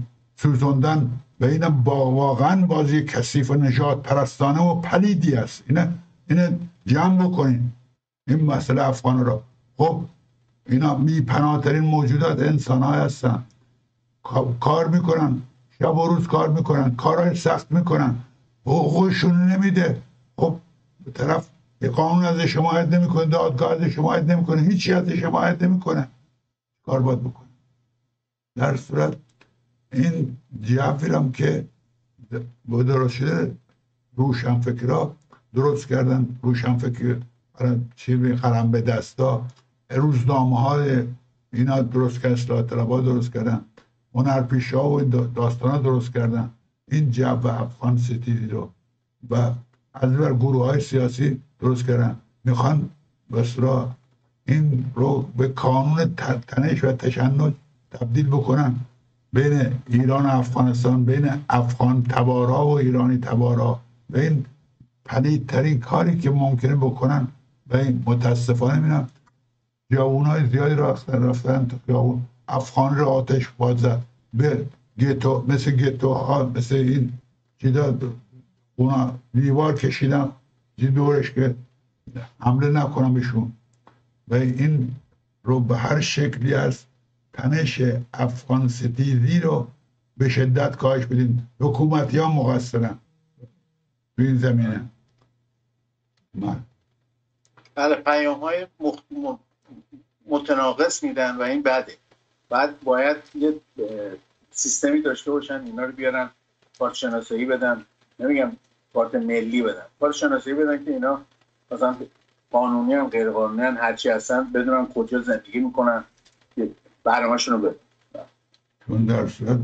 سوزوندن و این با واقعا بازی کثیف و نجات پرستانه و پلیدی است. اینه اینه جمع بکنین این مسئله افغان را. خب اینا بی پناهترین موجودات انسان های هستن، کار میکنن، شب و روز کار میکنن، کارهای سخت میکنن، حقوقشون نمیده. خب به طرف یه قانون ازش حمایت نمیکنه، دادگاه ازش حمایت نمیکنه، هیچی ازش حمایت نمیکنه، کار باید بکنه. در صورت این جوی هم که با درست شده روشنفکرها درست کردن، روشنفکر چی قلم به دستا، روزنامه های اینا درست کردن، اصلاح طلبها درست کردن، هنرپیشه ها و داستان ها درست کردن این جو افغان ستیزی رو، و از بر گروه های سیاسی درست کردن، میخوان بسرا این رو به کانون تنش و تشنج تبدیل بکنن بین ایران و افغانستان، بین افغان تبارا و ایرانی تبارا، و این پلیدترین کاری که ممکنه بکنن. و این متاسفانه میبینم جوانای زیادی رفتن رفتن تو خیابون افغان رو آتش باز زد، به گتو مثل گتو ها مثل این چیزا اونا دیوار کشیدن زیر دورش که حمله نکنم بهشون. و این رو به هر شکلی از تنش افغان ستیزی رو به شدت کاهش بدین. حکومتی ها مقصرن تو این زمینه. من بله پیام های مخ... متناقض میدن و این بده. بعد باید یه سیستمی داشته باشن اینا رو بیارن کارت شناسایی بدن، نمیگم کارت ملی بدن، کارت شناسایی بدن که اینا مثلا قانونی هم غیر قانونی هم هرچی هستن بدونن کجا زندگی میکنن، برنامه‌شون رو بدن. چون در صورت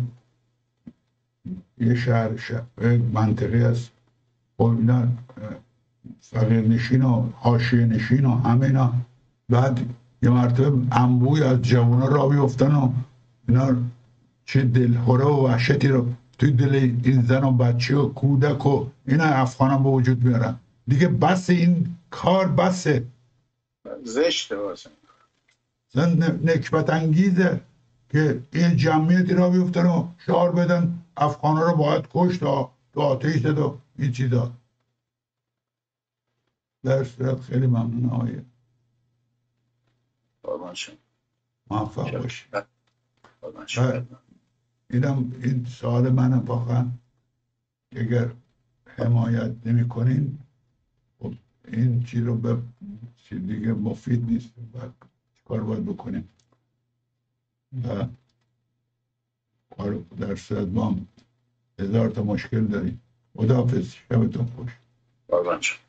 یه شهر, شهر منطقی هست خب اینا فقیر نشین و حاشیه نشین و همه اینا، بعد یه مرتبه انبوی از جوانا را بیفتن و اینا چه دلخوره و وحشتی رو توی دل این زن و بچه و کودک و اینا افغان هم به وجود میارن دیگه. بس این کار بسه، زشته واسه زن نکبت انگیزه که این جمعیتی را بیفتن و شعار بدن افغان رو باید کشت و تو آتیش داد و این چیزا. در صورت خیلی ممنون آقای موفق باشی. اینم این سوال منم واقعا اگر حمایت نمی کنین خب این چیز رو به چیز دیگه مفید نیست و کار باید بکنیم و کار در صورت ما هزار تا مشکل داریم. خداحافظ، شبتون خوش.